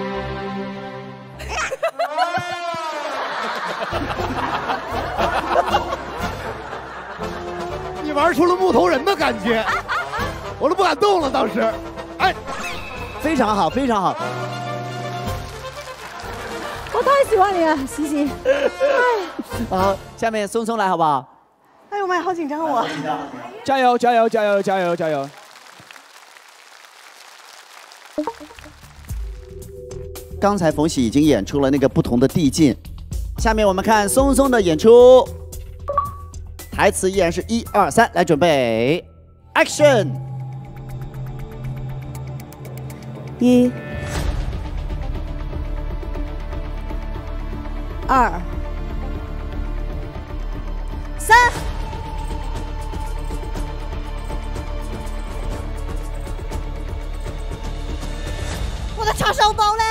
S15: 你玩出了木头人的感觉，我都不敢动了。当时，哎，
S1: 非常好，非常好。
S10: 我太喜欢你了，西西。
S1: 好，下面松松来好不好？
S3: 哎呦妈呀，好紧张我！
S11: 加油，加油，加油，加油，加油！
S1: 刚才冯喜已经演出了那个不同的递进，下面我们看松松的演出，台词依然是1、2、3，来准备 ，Action！
S17: 1、2、3。
S3: 我的叉烧包嘞！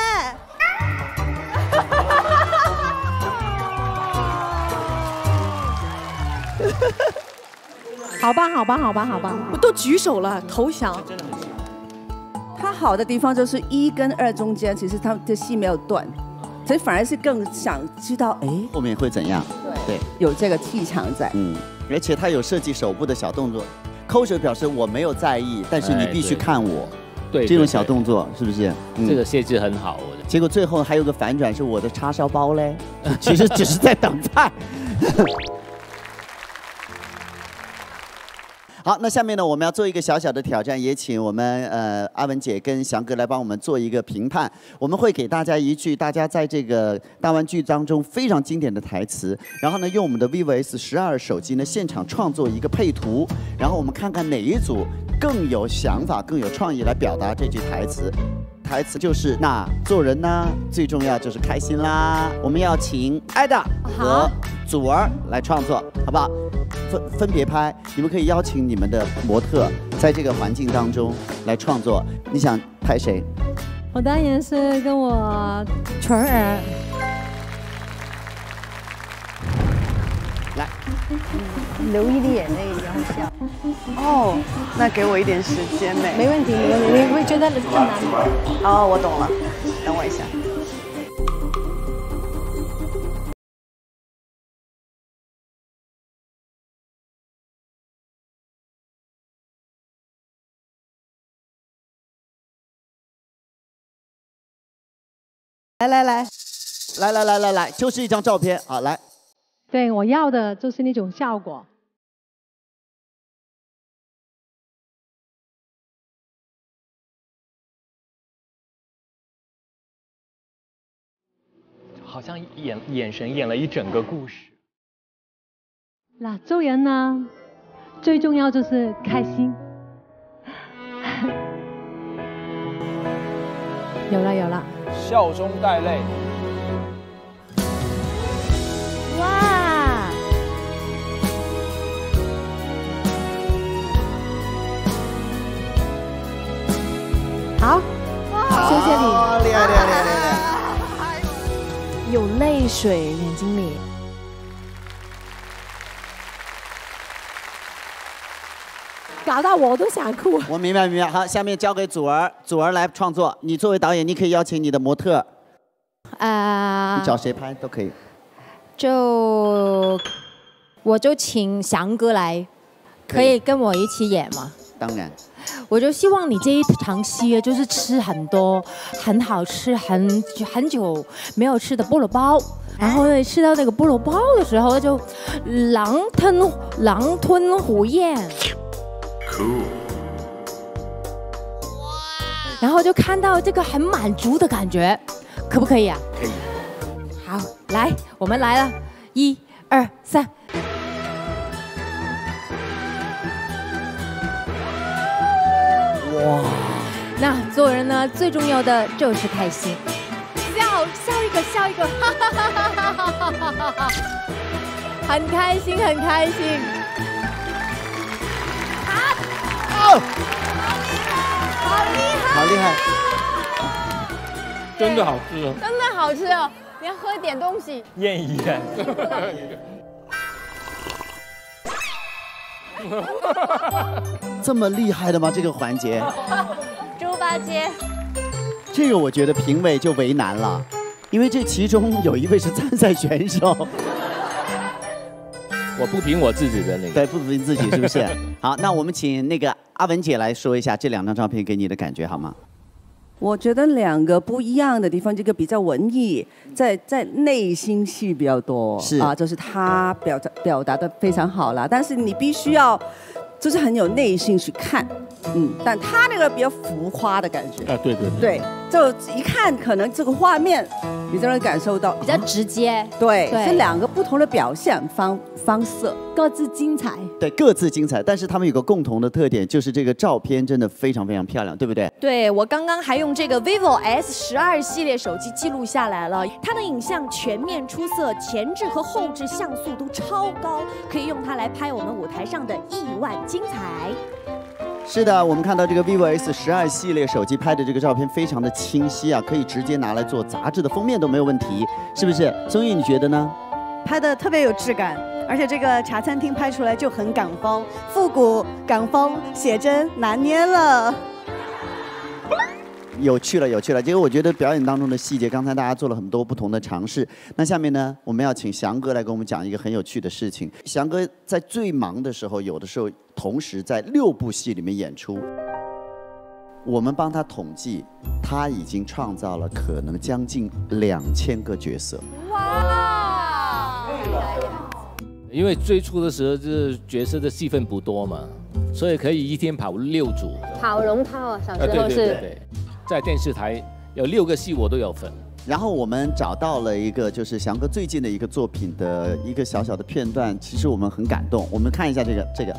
S10: 好吧，好吧，好吧，好吧，
S18: 我都举手了，投降。
S17: 他好的地方就是1跟2中间，其实他的戏没有断，所以反而是更想知道，哎，
S1: 后面会怎样？对，
S17: 有这个气场在。
S1: 而且他有设计手部的小动作，抠手表示我没有在意，但是你必须看我。
S22: 对，
S1: 这种小动作是不是？
S22: 这个设计很好，我的。
S1: 结果最后还有个反转，是我的叉烧包嘞，其实只是在等菜。 好，那下面呢，我们要做一个小小的挑战，也请我们阿文姐跟翔哥来帮我们做一个评判。我们会给大家一句大家在这个大玩具当中非常经典的台词，然后呢，用我们的 vivo S12手机呢现场创作一个配图，然后我们看看哪一组更有想法、更有创意来表达这句台词。台词就是那做人呢，最重要就是开心啦。我们要请艾达和祖儿来创作，好不好？分别拍，你们可以邀请你们的模特在这个环境当中来创作。你想拍谁？
S10: 我当然是跟我纯儿。
S1: 来，
S3: 留一点眼泪，然后笑。哦，那给我一点时间呗。
S10: 没问题，你会觉得困难吗？
S3: 哦，我懂了，等我一下。
S1: 来，就是一张照片，好来。
S10: 对，我要的就是那种效果。
S5: 好像眼神演了一整个故事。
S10: 那做人呢，最重要就是开心。有了。
S11: 笑中带泪。
S12: 哇！
S10: 好，谢谢你。
S1: 厉害！
S18: 有泪水眼睛里。
S10: 搞到我都想哭。
S1: 我明白。好，下面交给祖儿来创作。你作为导演，你可以邀请你的模特。你找谁拍都可以。
S4: 我就请翔哥来，可以跟我一起演吗？
S1: 当然。
S4: 我就希望你这一场戏就是吃很多很好吃、很久没有吃的菠萝包，然后呢吃到那个菠萝包的时候就狼吞虎咽。然后就看到这个很满足的感觉，可不可以啊？
S1: 可以。
S4: 好，来，我们来了，1、2、3。
S1: 哇！
S4: 那做人呢，最重要的就是开心。
S12: 笑一个，哈哈哈哈！
S4: 很开心。
S1: 好厉害！
S5: 真的好吃哦！
S4: 真的好吃哦！你要喝点东西。
S5: 验一验。
S1: 这么厉害的吗？这个环节？
S12: 猪八戒。
S1: 这个我觉得评委就为难了，因为这其中有一位是参赛选手。
S22: 我不评我自己的那个。
S1: 对，不评自己是不是？好，那我们请那个阿文姐来说一下这2张照片给你的感觉好吗？
S17: 我觉得2个不一样的地方，这个比较文艺，在内心戏比较多，
S1: 是
S17: 啊，就是他表达的非常好啦，但是你必须要就是很有内心去看，但他那个比较浮夸的感觉
S22: 啊，对，
S17: 就一看可能这个画面，你就能感受到
S4: 比较直接，
S17: 对，是2个不同的表现方式，
S10: 各自精彩。
S1: 对，各自精彩，但是他们有个共同的特点，就是这个照片真的非常漂亮，对不对？
S18: 对，我刚刚还用这个 vivo S12系列手机记录下来了，它的影像全面出色，前置和后置像素都超高，可以用它来拍我们舞台上的亿万精彩。
S1: 是的，我们看到这个 vivo S12系列手机拍的这个照片非常的清晰啊，可以直接拿来做杂志的封面都没有问题，是不是？松韵你觉得呢？
S3: 拍的特别有质感，而且这个茶餐厅拍出来就很港风，复古港风，写真拿捏了。
S1: 有趣了。结果我觉得表演当中的细节，刚才大家做了很多不同的尝试。那下面呢，我们要请翔哥来跟我们讲一个很有趣的事情。翔哥在最忙的时候，有的时候同时在6部戏里面演出。我们帮他统计，他已经创造了可能将近2000个角色。
S22: 因为最初的时候，这角色的戏份不多嘛， 所以可以一天跑6组。
S8: 跑龙套啊，小时
S22: 对
S8: 候是。
S22: 对，在电视台有6个戏我都有份。
S1: 然后我们找到了一个就是翔哥最近的一个作品的一个小小的片段，其实我们很感动。我们看一下这个。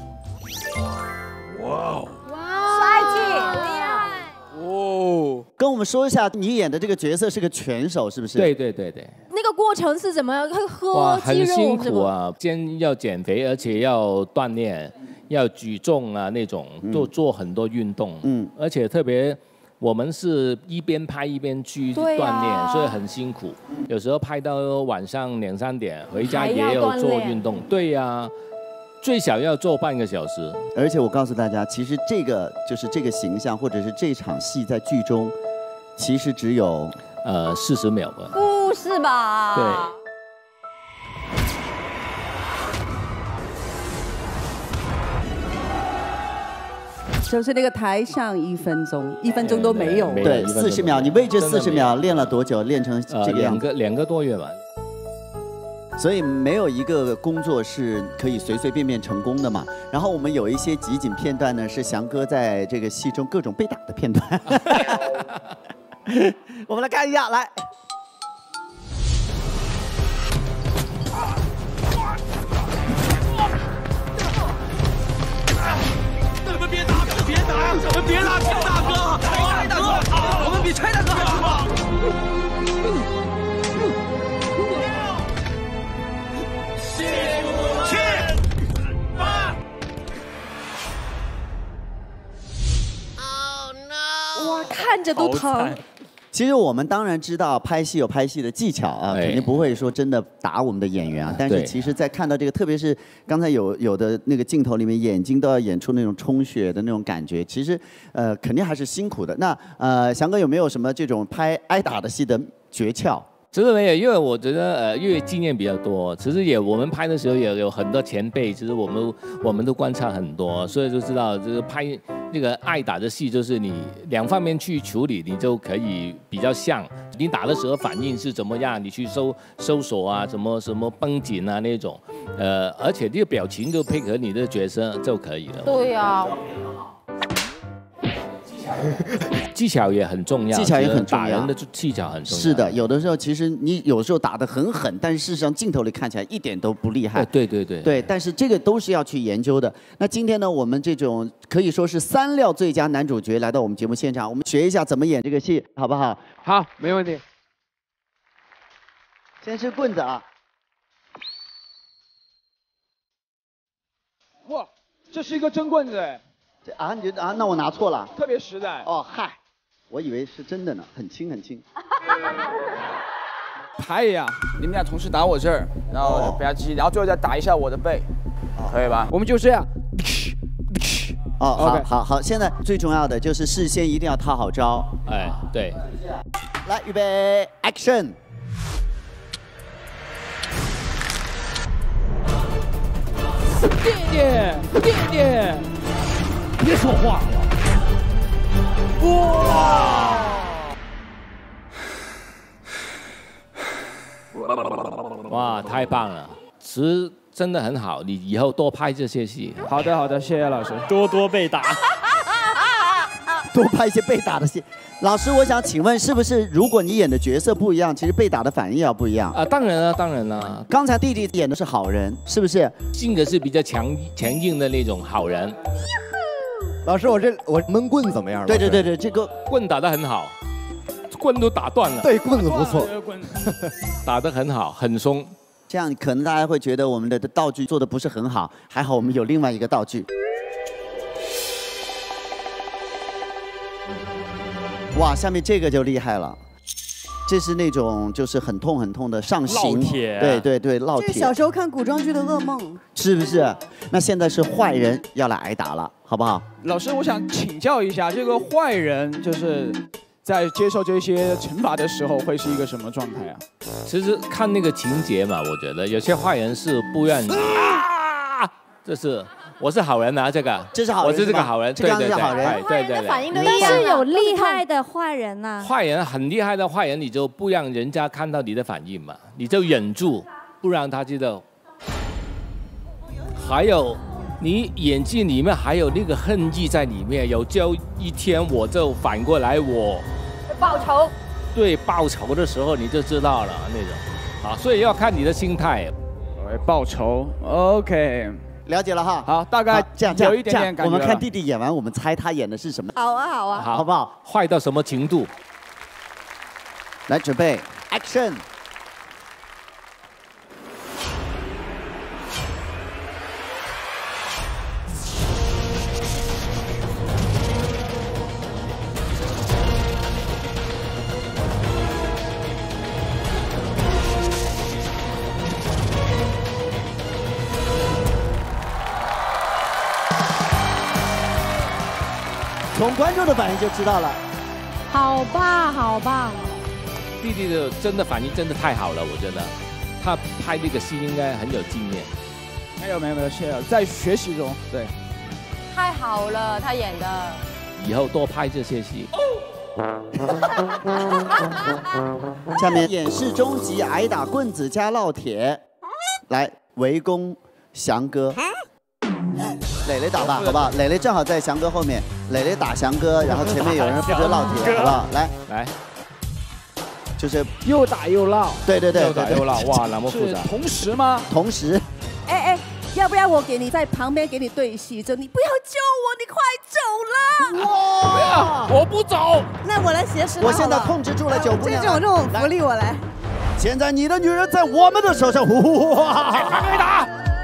S11: 哇！
S8: 帅气，厉害。
S11: 哦，
S1: 跟我们说一下，你演的这个角色是个拳手，是不是？
S22: 对。
S8: 那个过程是怎么样？会
S22: 哇，
S8: 喝鸡肉
S22: 很辛
S8: 是吗？
S22: 苦啊，先要减肥，而且要锻炼，要举重啊那种，做很多运动。而且特别。我们是一边拍一边去锻炼，所以很辛苦。有时候拍到晚上2、3点，回家也有做运动。对呀，最少要做半个小时。
S1: 而且我告诉大家，其实这个就是这个形象，或者是这场戏在剧中，其实只有
S22: 40秒吧。
S8: 不是吧？
S22: 对。
S17: 就是那个台上1分钟，1分钟都没有。
S1: 对，40秒，你为这40秒练了多久？练成这个样子
S22: ？2个多月吧。
S1: 所以没有一个工作是可以随随便便成功的嘛。然后我们有一些集锦片段呢，是翔哥在这个戏中各种被打的片段。我们来看一下，来。
S7: 别打，蔡大哥，蔡大哥，我们比蔡大哥好。
S8: 哇，看着都疼。
S1: 其实我们当然知道拍戏有拍戏的技巧啊，肯定不会说真的打我们的演员啊。但是其实，在看到这个，特别是刚才有的那个镜头里面，眼睛都要演出那种充血的那种感觉，其实肯定还是辛苦的。那翔哥有没有什么这种拍挨打的戏的诀窍？
S22: 其实没有，因为我觉得因为经验比较多，其实我们拍的时候也有很多前辈，其实我们都观察很多，所以就知道就是拍那个挨打的戏，就是你2方面去处理，你就可以比较像你打的时候反应是怎么样，你去收手啊，什么绷紧啊那种，而且这个表情就配合你的角色就可以了。
S8: 对呀。
S22: 技巧也很重要，
S1: 技巧也很重要，
S22: 打人的技巧很重要。
S1: 是的，有的时候其实你有时候打得很狠，但是事实上镜头里看起来一点都不厉害。
S22: 对，
S1: 但是这个都是要去研究的。那今天呢，我们这种可以说是3料最佳男主角来到我们节目现场，我们学一下怎么演这个戏，好不好？
S9: 好，没问题。
S1: 先是棍子啊。
S11: 哇，这是一个真棍子哎。
S1: 那我拿错了。
S11: 特别实在。
S1: 哦，嗨，我以为是真的呢，很轻很轻。
S11: 拍一样，你们俩同时打我这儿，然后不要急，然后最后再打一下我的背，可以吧？
S9: 我们就这样。
S1: 哦，好，现在最重要的就是事先一定要套好招。
S22: 哎，对。
S1: 来，预备 ，Action！
S9: 弟弟，别说话了。
S22: 哇，太棒了，词真的很好，你以后多拍这些戏。
S11: 好的，谢谢老师。
S5: 多被打。
S1: 多拍一些被打的戏。老师，我想请问，是不是如果你演的角色不一样，其实被打的反应要不一样？
S22: 当然了。
S1: 刚才弟弟演的是好人，是不是？
S22: 性格是比较强硬的那种好人。
S15: 老师，我闷棍怎么样？
S1: 对，这个
S22: 棍打得很好，棍都打断了。
S15: 对，棍子不错，
S22: 打得很好，很松。
S1: 这样可能大家会觉得我们的道具做的不是很好，还好我们有另外一个道具。哇，下面这个就厉害了，这是那种就是很痛的上刑，
S5: 烙铁，
S1: 对，烙铁。
S3: 这是小时候看古装剧的噩梦，
S1: 是不是？那现在是坏人要来挨打了，好不好？
S11: 老师，我想请教一下，这个坏人就是在接受这些惩罚的时候会是一个什么状态啊？
S22: 其实看那个情节嘛，我觉得有些坏人是不愿意这是。我是好人啊，这
S1: 是好人，
S22: 我是这个好人，
S1: 对，好人，
S22: 对。
S8: 反应都
S4: 但是有厉害的坏人呐。
S22: 坏人很厉害的坏人，你就不让人家看到你的反应嘛，你就忍住，不让他知道。还有你演技里面还有那个恨意在里面，有朝一天我就反过来我
S8: 报仇。
S22: 对，报仇的时候你就知道了那种，啊，所以要看你的心态。
S11: 报仇 ，OK，
S1: 了解了哈。
S11: 好，大概
S1: 这样
S11: 有一点点感觉。
S1: 我们看弟弟演完，我们猜他演的是什么。
S8: 好啊，好啊，
S1: 好不好？
S22: 坏到什么程度？
S1: 来，准备 ，Action！ 从观众的反应就知道了。
S10: 好棒，好棒！
S22: 弟弟的真的反应真的太好了，我觉得他拍那个戏应该很有经验。
S11: 没有，在学习中，对。
S8: 太好了，他演的。
S22: 以后多拍这些戏。
S1: 下面演示终极挨打棍子加烙铁，来围攻翔哥。磊磊打吧，好不好？磊磊正好在翔哥后面，磊磊打翔哥，然后前面有人负责烙铁，好不好？来，就是
S9: 又打又烙。
S1: 对，
S22: 又打又烙，哇，那么复杂。
S11: 同时吗？
S1: 同时。
S17: 哎，要不要我给你在旁边给你对戏？就你不要救我，你快走了！
S22: 哇，我不走。
S3: 那我来挟持他。
S1: 我现在控制住了九姑娘。
S3: 这种福利我来。
S1: 现在你的女人在我们的手上，哇！
S22: 还没打。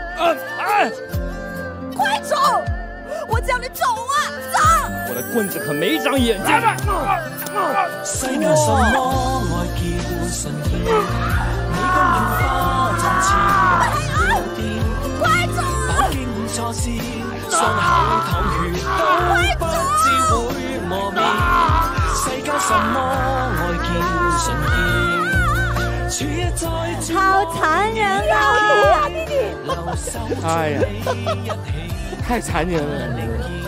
S17: 快走！我叫你走啊，走！
S5: 我的棍子可没长眼睛。
S7: 世界什麼愛叫神劍，你跟櫻花振翅有電，
S17: 快走啊！
S7: 飽經錯事，傷口淌血都不知會磨滅。世界什麼愛叫神劍，處一再
S3: 好殘忍啊！弟弟，
S22: 哎呀，太殘忍了。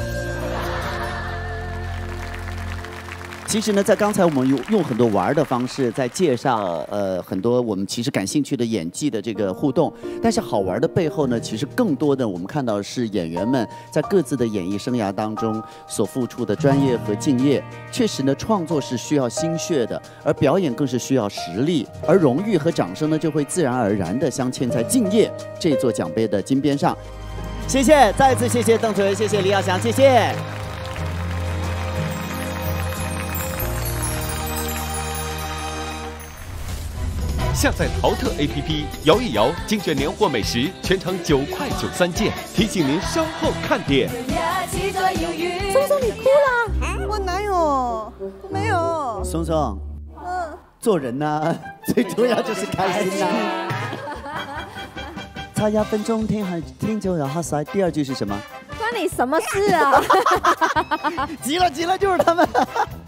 S1: 其实呢，在刚才我们用很多玩的方式在介绍很多我们其实感兴趣的演技的这个互动，但是好玩的背后呢，其实更多的我们看到是演员们在各自的演艺生涯当中所付出的专业和敬业。确实呢，创作是需要心血的，而表演更是需要实力，而荣誉和掌声呢就会自然而然地镶嵌在敬业这座奖杯的金边上。谢谢，再次谢谢邓淳，谢谢李耀祥，谢谢。
S13: 下载淘特 APP， 摇一摇精选年货美食，全场9块93件，提醒您稍后看点。
S3: 松松，你哭了？我哪有？没有。
S1: 松松，做人呢，最重要就是开心呐。差1分钟听就有好塞。第二句是什么？
S8: 关你什么事啊？
S1: 急了，就是他们。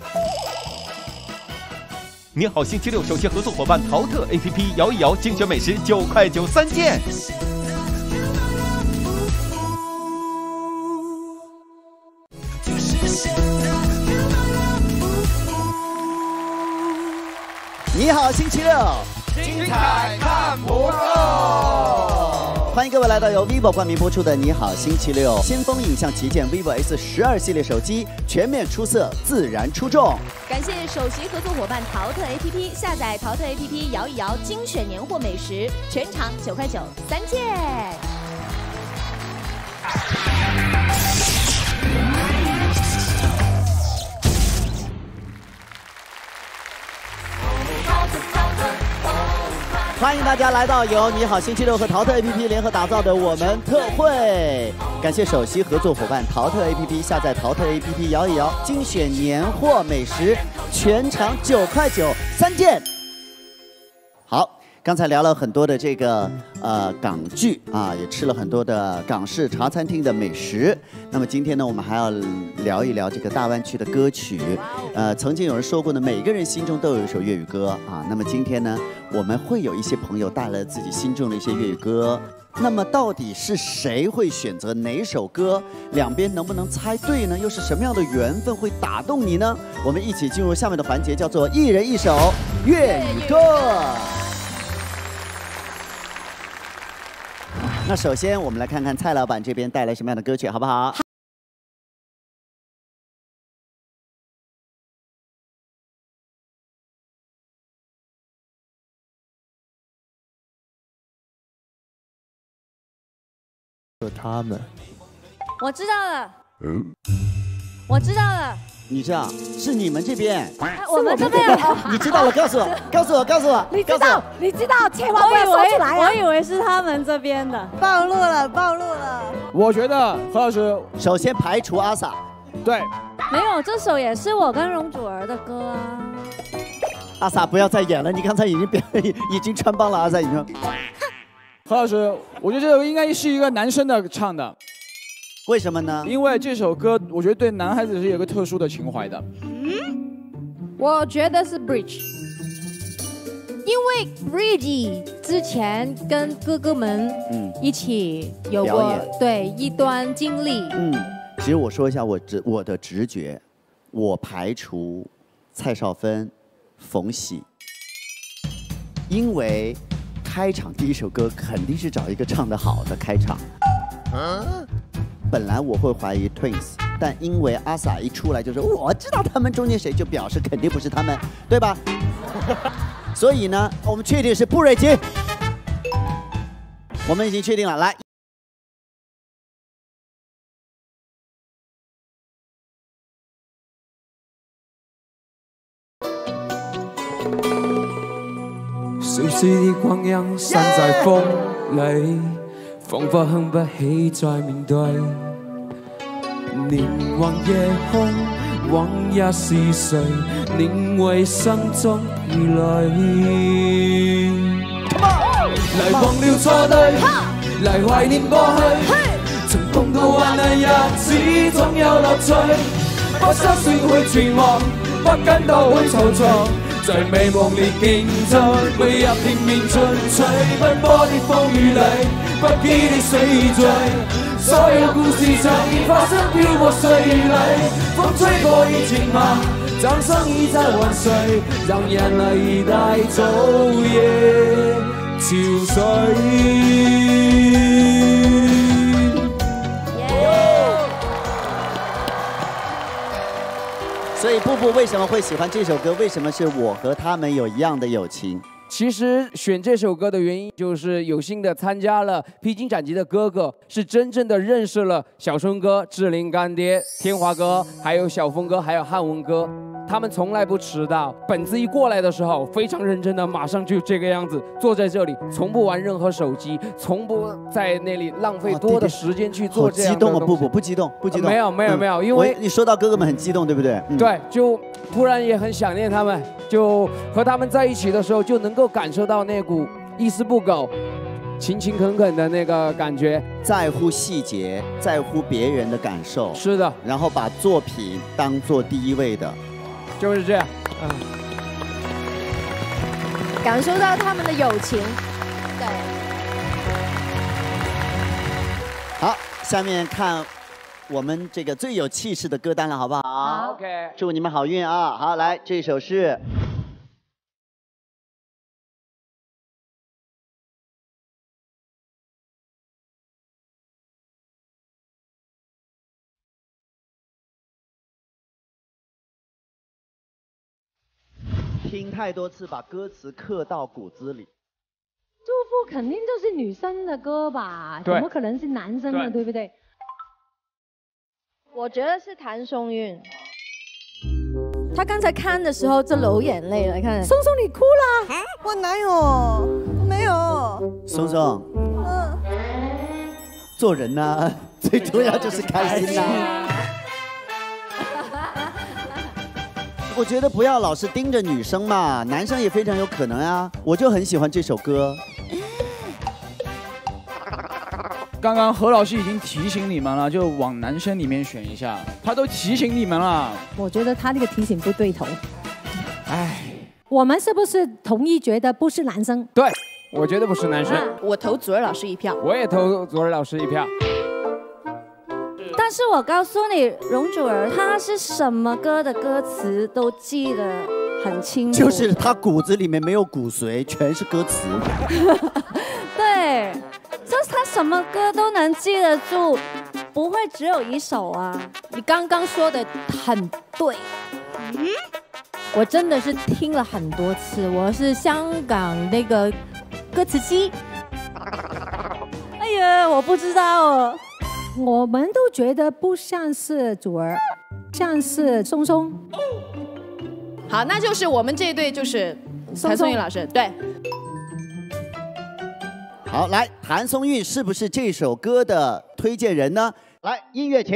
S13: 你好，星期六首席合作伙伴淘特 APP， 摇一摇精选美食9块93件。
S1: 你好，星期六，
S7: 精彩看不够。
S1: 欢迎各位来到由 vivo 冠名播出的《你好星期六》，先锋影像旗舰 vivo S12系列手机，全面出色，自然出众。
S18: 感谢首席合作伙伴淘特 APP， 下载淘特 APP， 摇一摇精选年货美食，全场9块9，3件。
S1: 欢迎大家来到由你好星期六和淘特 APP 联合打造的我们特惠，感谢首席合作伙伴淘特 APP， 下载淘特 APP， 摇一摇精选年货美食，全场9块9，3件。好。刚才聊了很多的这个港剧啊，也吃了很多的港式茶餐厅的美食。那么今天呢，我们还要聊一聊这个大湾区的歌曲。曾经有人说过呢，每个人心中都有一首粤语歌啊。那么今天呢，我们会有一些朋友带来自己心中的一些粤语歌。那么到底是谁会选择哪首歌？两边能不能猜对呢？又是什么样的缘分会打动你呢？我们一起进入下面的环节，叫做一人一首粤语歌。 那首先我们来看看蔡老板这边带来什么样的歌曲，好不好？
S15: 他们，
S8: 我知道了，我知道了，
S1: 你知道是你们这边，
S8: 我们这边，
S1: 你知道了，告诉我，告诉我，告诉我，
S10: 你知道，你知道，千万不要说出来啊！
S8: 我以为是他们这边的，
S3: 暴露了，暴露了。
S11: 我觉得何老师
S1: 首先排除阿 sa，
S11: 对，
S8: 没有，这首也是我跟容祖儿的歌啊。
S1: 阿 sa 不要再演了，你刚才已经穿帮了，阿 sa 已经。
S11: 何老师，我觉得这首应该是一个男生的唱的，
S1: 为什么呢？
S11: 因为这首歌我觉得对男孩子是有个特殊的情怀的。
S4: 我觉得是 Bridge， 因为 Bridge 之前跟哥哥们一起有过对一段经历。
S1: 其实我说一下我的直觉，我排除蔡少芬、冯喜，因为。开场第一首歌肯定是找一个唱得好的开场。本来我会怀疑 Twins， 但因为阿 sa 一出来就说我知道他们中间谁，就表示肯定不是他们，对吧？所以呢，我们确定是布瑞吉。我们已经确定了，来。
S2: 小小的光阴散在风里，仿佛哼不起再面对。年华夜空，往日是谁领会心中疲累？来忘了错对，来怀念过去，曾共度患难日子總有樂趣。不失算會全忘，不跟到會惆悵。在美夢裏競爭，每日拼命進取，奔波的風雨裏，不羈的死罪。所有故事曾經發生，飄泊歲月裏，風吹過已晴晚，掌聲已在萬歲，讓眼淚帶走夜潮水。
S1: 所以布布为什么会喜欢这首歌？为什么是我和他们有一样的友情？
S9: 其实选这首歌的原因就是有幸的参加了《披荆斩棘的哥哥》，是真正的认识了小春哥、志玲干爹、天华哥，还有小峰哥，还有汉文哥。他们从来不迟到，本子一过来的时候非常认真的，马上就这个样子坐在这里，从不玩任何手机，从不在那里浪费多的时间去做这样的东西。
S1: 好激动啊！布布不激动，不激动。
S9: 没有，因为
S1: 你说到哥哥们很激动，对不对？
S9: 对，就突然也很想念他们，就和他们在一起的时候，就能够感受到那股一丝不苟、勤勤恳恳的那个感觉，
S1: 在乎细节，在乎别人的感受。
S9: 是的，
S1: 然后把作品当做第一位的，
S9: 就是这样。
S4: 感受到他们的友情。对。
S1: 好，下面看我们这个最有气势的歌单了，好不好？
S9: 好 ，OK。
S1: 祝你们好运啊！好，来，这首是。听太多次，把歌词刻到骨子里。
S10: 祝福肯定就是女生的歌吧？怎么可能是男生的，对不对？
S8: 我觉得是谭松韵。
S18: 他刚才看的时候就流眼泪了，看。
S10: 松松，你哭了？
S3: 我哪有？没有。
S1: 松松，做人呢，最重要就是开心呐。我觉得不要老是盯着女生嘛，男生也非常有可能啊。我就很喜欢这首歌。
S11: 刚刚何老师已经提醒你们了，就往男生里面选一下，他都提醒你们了。
S10: 我觉得他那个提醒不对头。
S11: 唉，
S10: 我们是不是同意觉得不是男生？
S9: 对，我觉得不是男生。
S18: 我投祖儿老师一票。
S9: 我也投祖儿老师一票。
S8: 但是我告诉你，容祖儿她是什么歌的歌词都记得很清楚，
S1: 就是她骨子里面没有骨髓，全是歌词。
S8: 对，这他什么歌都能记得住，不会只有一首啊。
S4: 你刚刚说的很对，我真的是听了很多次，我是香港那个歌词机。
S8: 哎呀，我不知道哦。
S10: 我们都觉得不像是祖儿，像是松松。
S18: 好，那就是我们这一队就是谭松韵老师，对。
S1: 好，来，谭松韵是不是这首歌的推荐人呢？来，音乐起。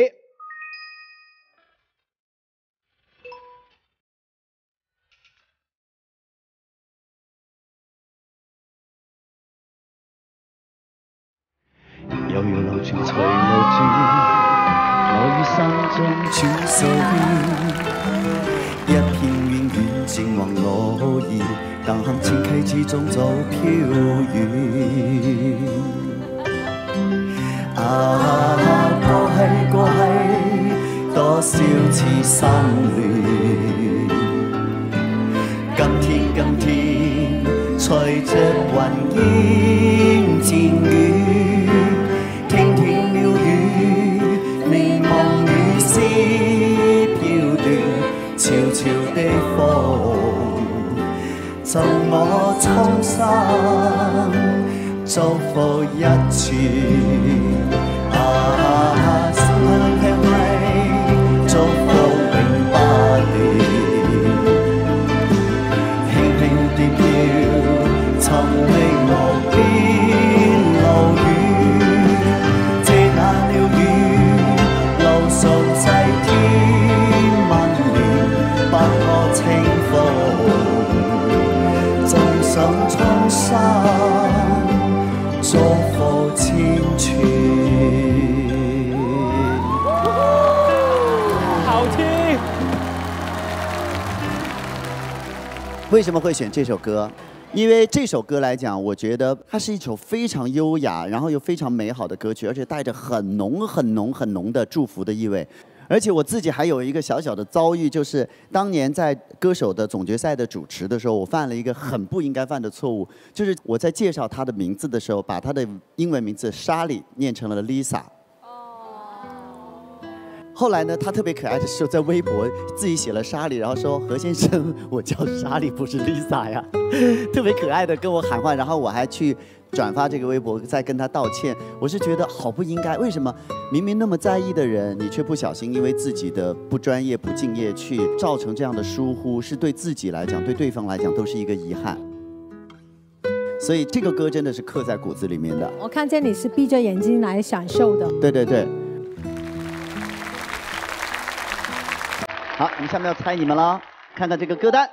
S7: 悠悠流轉隨路轉，我於心中轉數一片遠遠漸橫落葉，但行千溪之中早飄遠。過去多少次心亂，今天隨着雲煙漸遠。聽聽鳥語，迷惘雨絲飄斷，悄悄的風，就我衷心祝福一串。心香香咪祝福永不斷，輕輕地飄，尋覓無邊路遠。順勢天問亂，不可清風，縱想衷心祝福千串。
S5: 好聽。
S1: 为什么会选这首歌？因为这首歌来讲，我觉得它是一首非常优雅，然后又非常美好的歌曲，而且带着很浓的祝福的意味。而且我自己还有一个小小的遭遇，就是当年在歌手的总决赛的主持的时候，我犯了一个很不应该犯的错误，就是我在介绍她的名字的时候，把她的英文名字莎莉念成了 Lisa。后来呢，他特别可爱的时候，在微博自己写了莎莉，然后说何先生，我叫莎莉，不是 Lisa 呀，特别可爱的跟我喊话，然后我还去转发这个微博，再跟他道歉。我是觉得好不应该，为什么明明那么在意的人，你却不小心因为自己的不专业、不敬业，去造成这样的疏忽，是对自己来讲，对对方来讲都是一个遗憾。所以这个歌真的是刻在骨子里面的。
S10: 我看见你是闭着眼睛来享受的。
S1: 对对对。好，我们下面要猜你们了，看看这个歌单。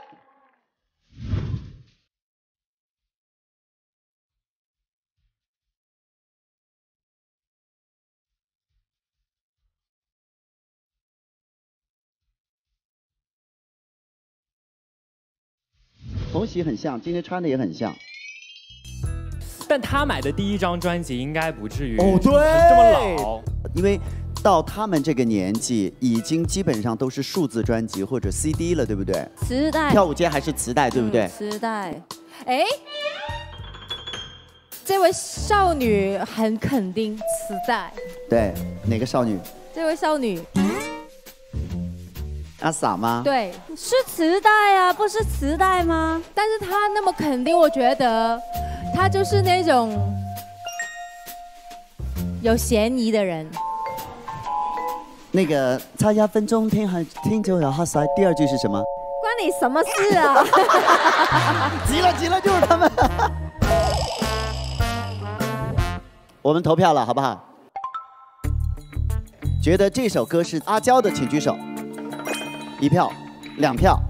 S1: 头洗很像，今天穿的也很像。
S5: 但他买的第一张专辑应该不至于
S1: 哦，对，
S5: 这么老，
S1: 因为到他们这个年纪，已经基本上都是数字专辑或者 CD 了，对不对？
S8: 磁带。
S1: 跳舞街还是磁带，对不对？
S8: 磁带。
S4: 哎，这位少女很肯定磁带。
S1: 对，哪个少女？
S4: 这位少女。
S1: 阿傻吗？
S4: 对，
S8: 是磁带啊，不是磁带吗？
S4: 但是她那么肯定，我觉得她就是那种有嫌疑的人。
S1: 那个差1分鐘聽就有黑晒，第二句是什麼？
S8: 關你什麼事啊？
S1: 急了，就是他們。我們投票了，好不好？覺得這首歌是阿嬌的，請舉手。1票，2票。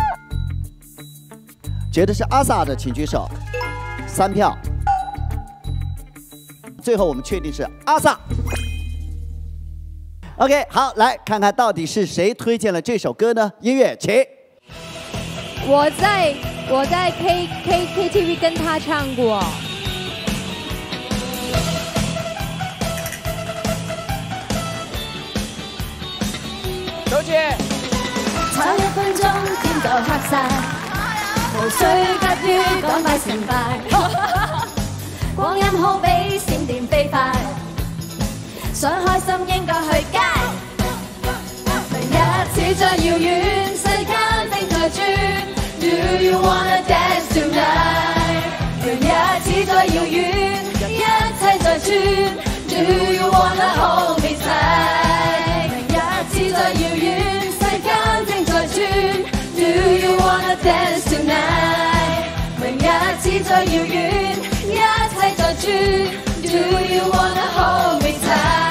S1: 覺得是阿 sa 的，請舉手。3票。最後我們確定是阿 sa。OK， 好，来看看到底是谁推荐了这首歌呢？音乐起。
S4: 我在 KTV 跟他唱过。
S9: 小姐。
S14: 差1分鐘天就黑晒，無需急於趕快成敗。光陰好比閃電飛快，想開心應該去街。明日似再遙遠，世間正在轉。Do you wanna dance tonight？ 明日似再遙遠，一切在轉。Do you wanna hold me tight？ 明日似再遙遠，世間正在轉。Do you wanna dance tonight？ 明日似再遙遠，一切在轉。Do you wanna hold me tight？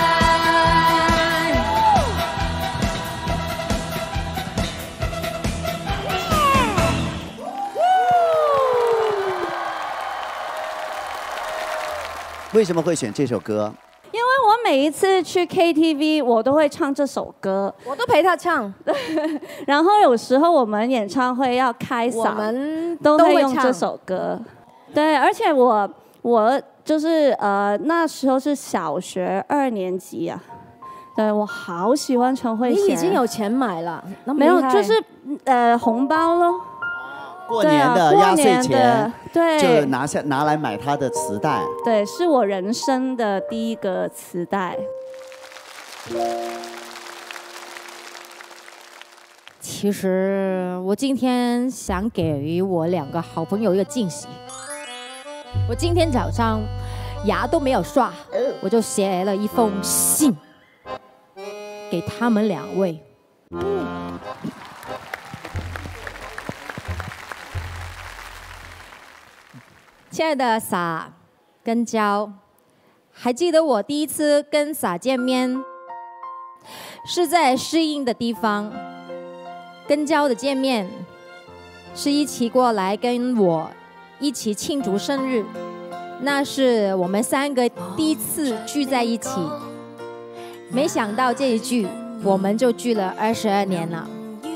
S1: 为什么会选这首歌？
S8: 因为我每一次去 KTV， 我都会唱这首歌，
S18: 我都陪他唱。
S8: 然后有时候我们演唱会要开嗓，
S18: 我们
S8: 都
S18: 都会唱
S8: 会用这首歌。对，而且我就是那时候是小学2年级啊。对，我好喜欢陈慧娴。
S18: 你已经有钱买了？
S8: 没有，就是红包咯。
S1: 过年的压岁钱，
S8: 对，
S1: 就拿来买他的磁带。
S8: 对，是我人生的第一个磁带。
S4: 其实我今天想给予我2个好朋友一个惊喜。我今天早上牙都没有刷，我就写了一封信给他们2位。亲爱的撒跟娇，还记得我第一次跟撒见面是在试映的地方，跟娇的见面是一起过来跟我一起庆祝生日，那是我们3个第一次聚在一起。没想到这一聚我们就聚了22年了。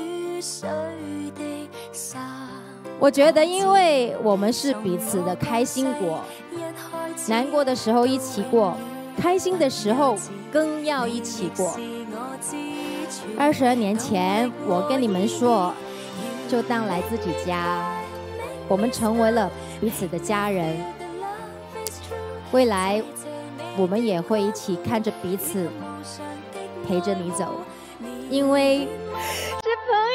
S4: 我觉得因为我们是彼此的开心果，难过的时候一起过，开心的时候更要一起过。22年前我跟你们说，就当来自己家，我们成为了彼此的家人。未来我们也会一起看着彼此，陪着你走，因为
S14: 是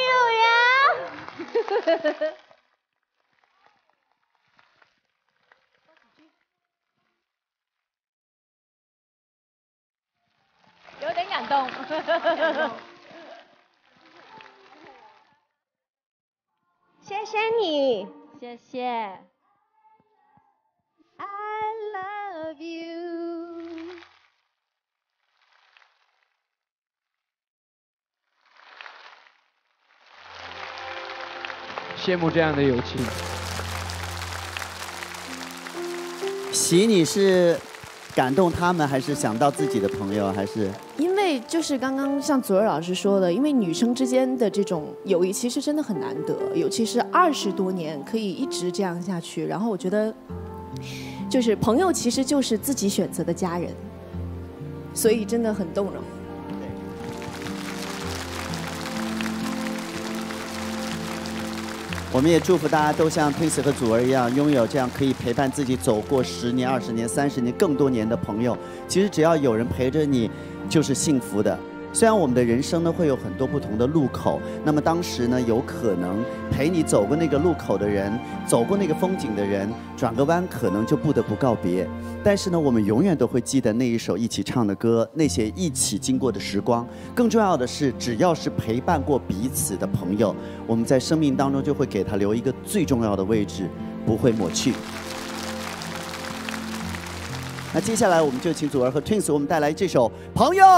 S14: 朋友呀。
S12: 有点感动。
S18: 谢谢你，
S4: 谢谢。
S14: I love you。
S9: 羡慕这样的友情。
S1: 喜，你是感动他们，还是想到自己的朋友，还是？
S16: 因为就是刚刚像左耳老师说的，因为女生之间的这种友谊其实真的很难得，尤其是20多年可以一直这样下去。然后我觉得，就是朋友其实就是自己选择的家人，所以真的很动容。
S1: 我们也祝福大家都像 Twins 和祖儿一样，拥有这样可以陪伴自己走过10年、20年、30年更多年的朋友。其实只要有人陪着你，就是幸福的。虽然我们的人生呢会有很多不同的路口，那么当时呢有可能陪你走过那个路口的人，走过那个风景的人，转个弯可能就不得不告别。但是呢，我们永远都会记得那一首一起唱的歌，那些一起经过的时光。更重要的是，只要是陪伴过彼此的朋友，我们在生命当中就会给他留一个最重要的位置，不会抹去。那接下来我们就请祖儿和 Twins 我们带来这首《朋友》。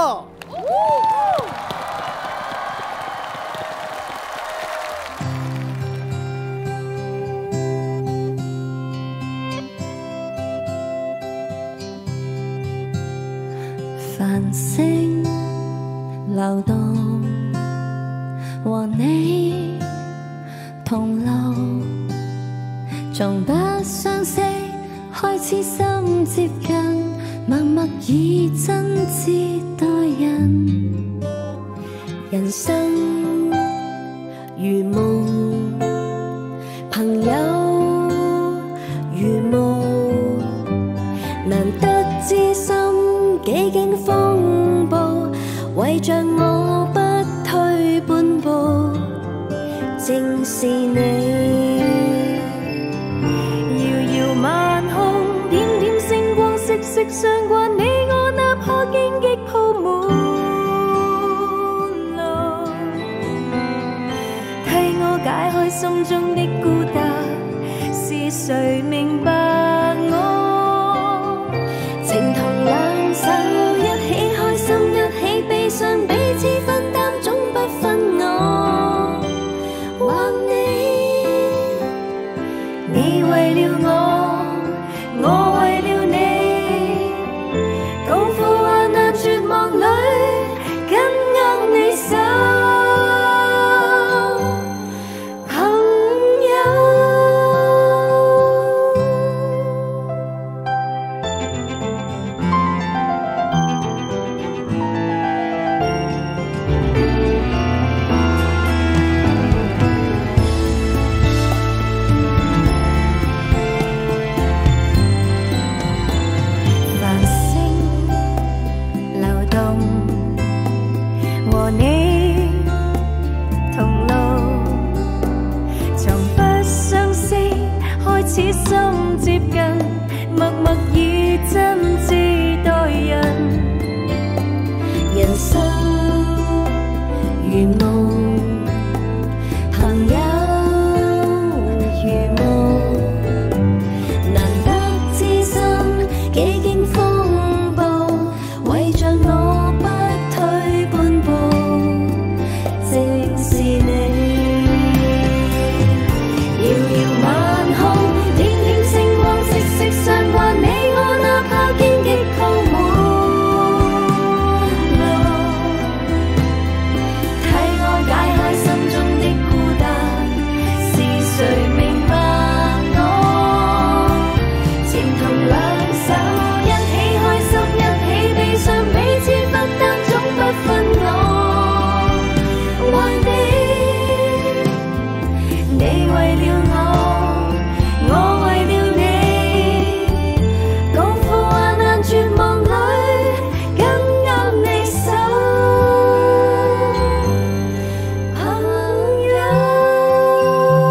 S14: 繁星流動，和你同路，從不相識開始心接近，默默以真摯待人。人生如夢，朋友如霧，難得知
S6: 为着我不退半步，正是你。遥遥晚空，點點星光息息相關，你我哪怕荊棘鋪滿路，替我解開心中的孤單，是誰明白我？情同兩手一起開心，一起悲傷，彼此分擔，總不分我或你。你為了我為了你，共赴患難絕望裏，緊握你手，朋友。繁星流動，和你同路，從不相識開始心接近，默默以真摯待人，人生如夢，朋友如夢，難得知心，幾經風暴，為着我不退半步，正是你。遙遙晚空，點點星光息息相關，你我哪怕荊棘鋪滿路，替我解開心中的孤單，是誰明白我？情同兩手一起開心，一起悲傷，彼此分擔，總不分我或你。你為了我為了你，共赴患難絕望裏，緊握你手，朋友。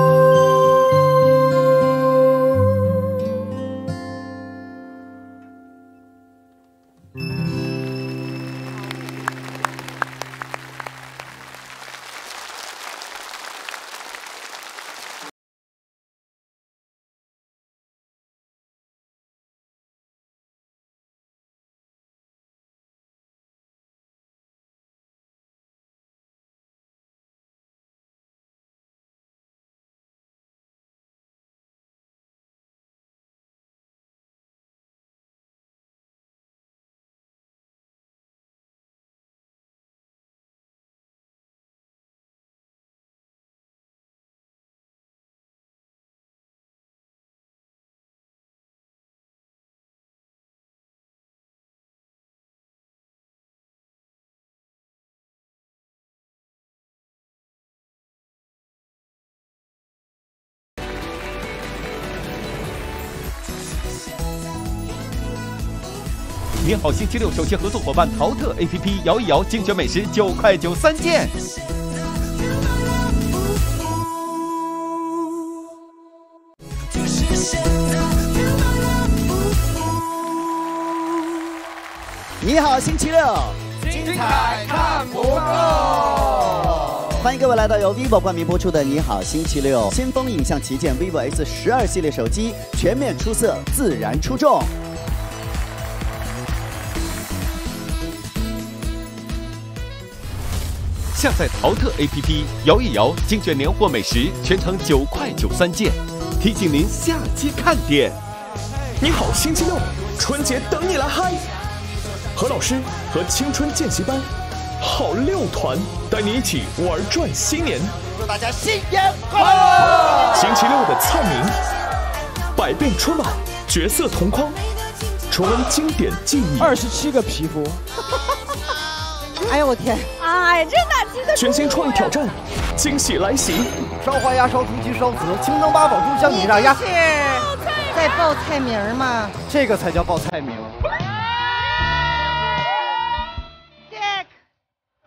S13: 你好星期六首席合作伙伴淘特 APP 摇一摇精选美食9块9 3件。
S1: 你好星期六，
S7: 精彩看不够。
S1: 欢迎各位来到由 vivo 冠名播出的《你好星期六》，先锋影像旗舰 vivo S12系列手机，全面出色，自然出众。
S13: 下载淘特 APP 摇一摇精选年货美食，全程9块9 3件。提醒您下期看点。
S19: 你好星期六，春节等你来嗨！何老师和青春见习班好六团带你一起玩转新年，
S7: 祝大家新年快乐！
S19: 星期六的灿明，百变春晚角色同框，重温经典记忆
S11: ，27个皮肤。
S20: 哎呦我天！
S18: 哎，这哪记得？
S19: 全新创意挑战，惊喜来袭！
S15: 烧花鸭、烧猪蹄、烧子，清蒸八宝猪、香米炸鸭。
S20: 在报菜名吗？
S15: 这个才叫报菜名。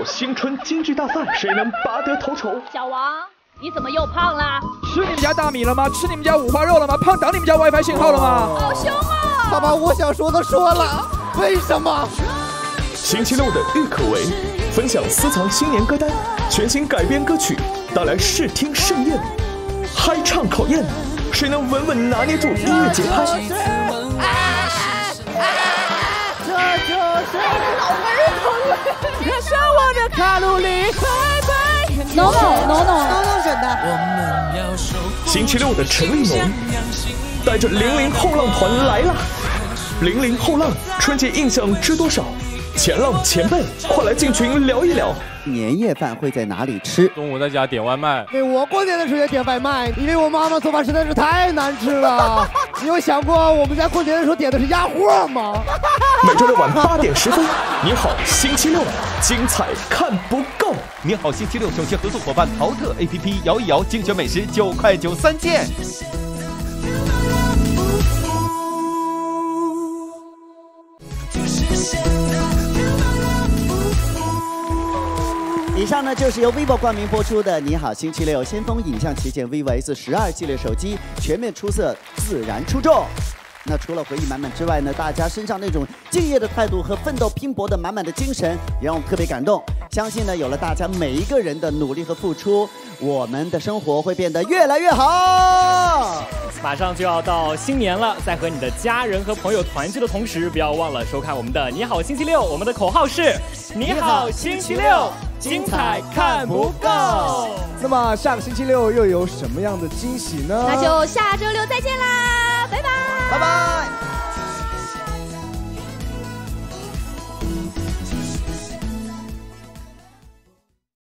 S19: 新春京剧大赛，谁能拔得头筹？
S12: 小王，你怎么又胖啦？
S9: 吃你们家大米了吗？吃你们家五花肉了吗？胖挡你们家 WiFi 信号了吗？
S12: 好凶啊！
S15: 他把我想说的说了，为什么？
S19: 星期六的郁可唯分享私藏新年歌单，全新改编歌曲，带来视听盛宴，嗨唱考验，谁能稳稳拿捏住音乐节拍？
S14: 这就是脑门疼，燃烧我的卡路里，拜拜。
S10: No 选的。
S19: 星期六的陈立农带着00后浪团来了，00后浪春节印象知多少？前浪前辈，快来进群聊一聊。
S1: 年夜饭会在哪里吃？
S17: 中午在家点外卖。
S15: 对，我过年的时候也点外卖，因为我妈妈做饭实在是太难吃了。你有想过我们家过年的时候点的是鸭货吗？
S19: 每周六晚8点10分，你好星期六，精彩看不够。
S13: 你好星期六首席合作伙伴淘特 APP 摇一摇精选美食9块93件。
S1: 以上呢就是由 vivo 冠名播出的《你好星期六》，先锋影像旗舰 vivo S12系列手机全面出色，自然出众。那除了回忆满满之外呢，大家身上那种敬业的态度和奋斗拼搏的满满的精神，也让我特别感动。相信呢，有了大家每一个人的努力和付出，我们的生活会变得越来越好。
S5: 马上就要到新年了，在和你的家人和朋友团聚的同时，不要忘了收看我们的《你好星期六》，我们的口号是“你好星期六”，精彩看不够。
S15: 那么下个星期六又有什么样的惊喜呢？
S18: 那就下周六再见啦，拜拜，
S1: 拜拜。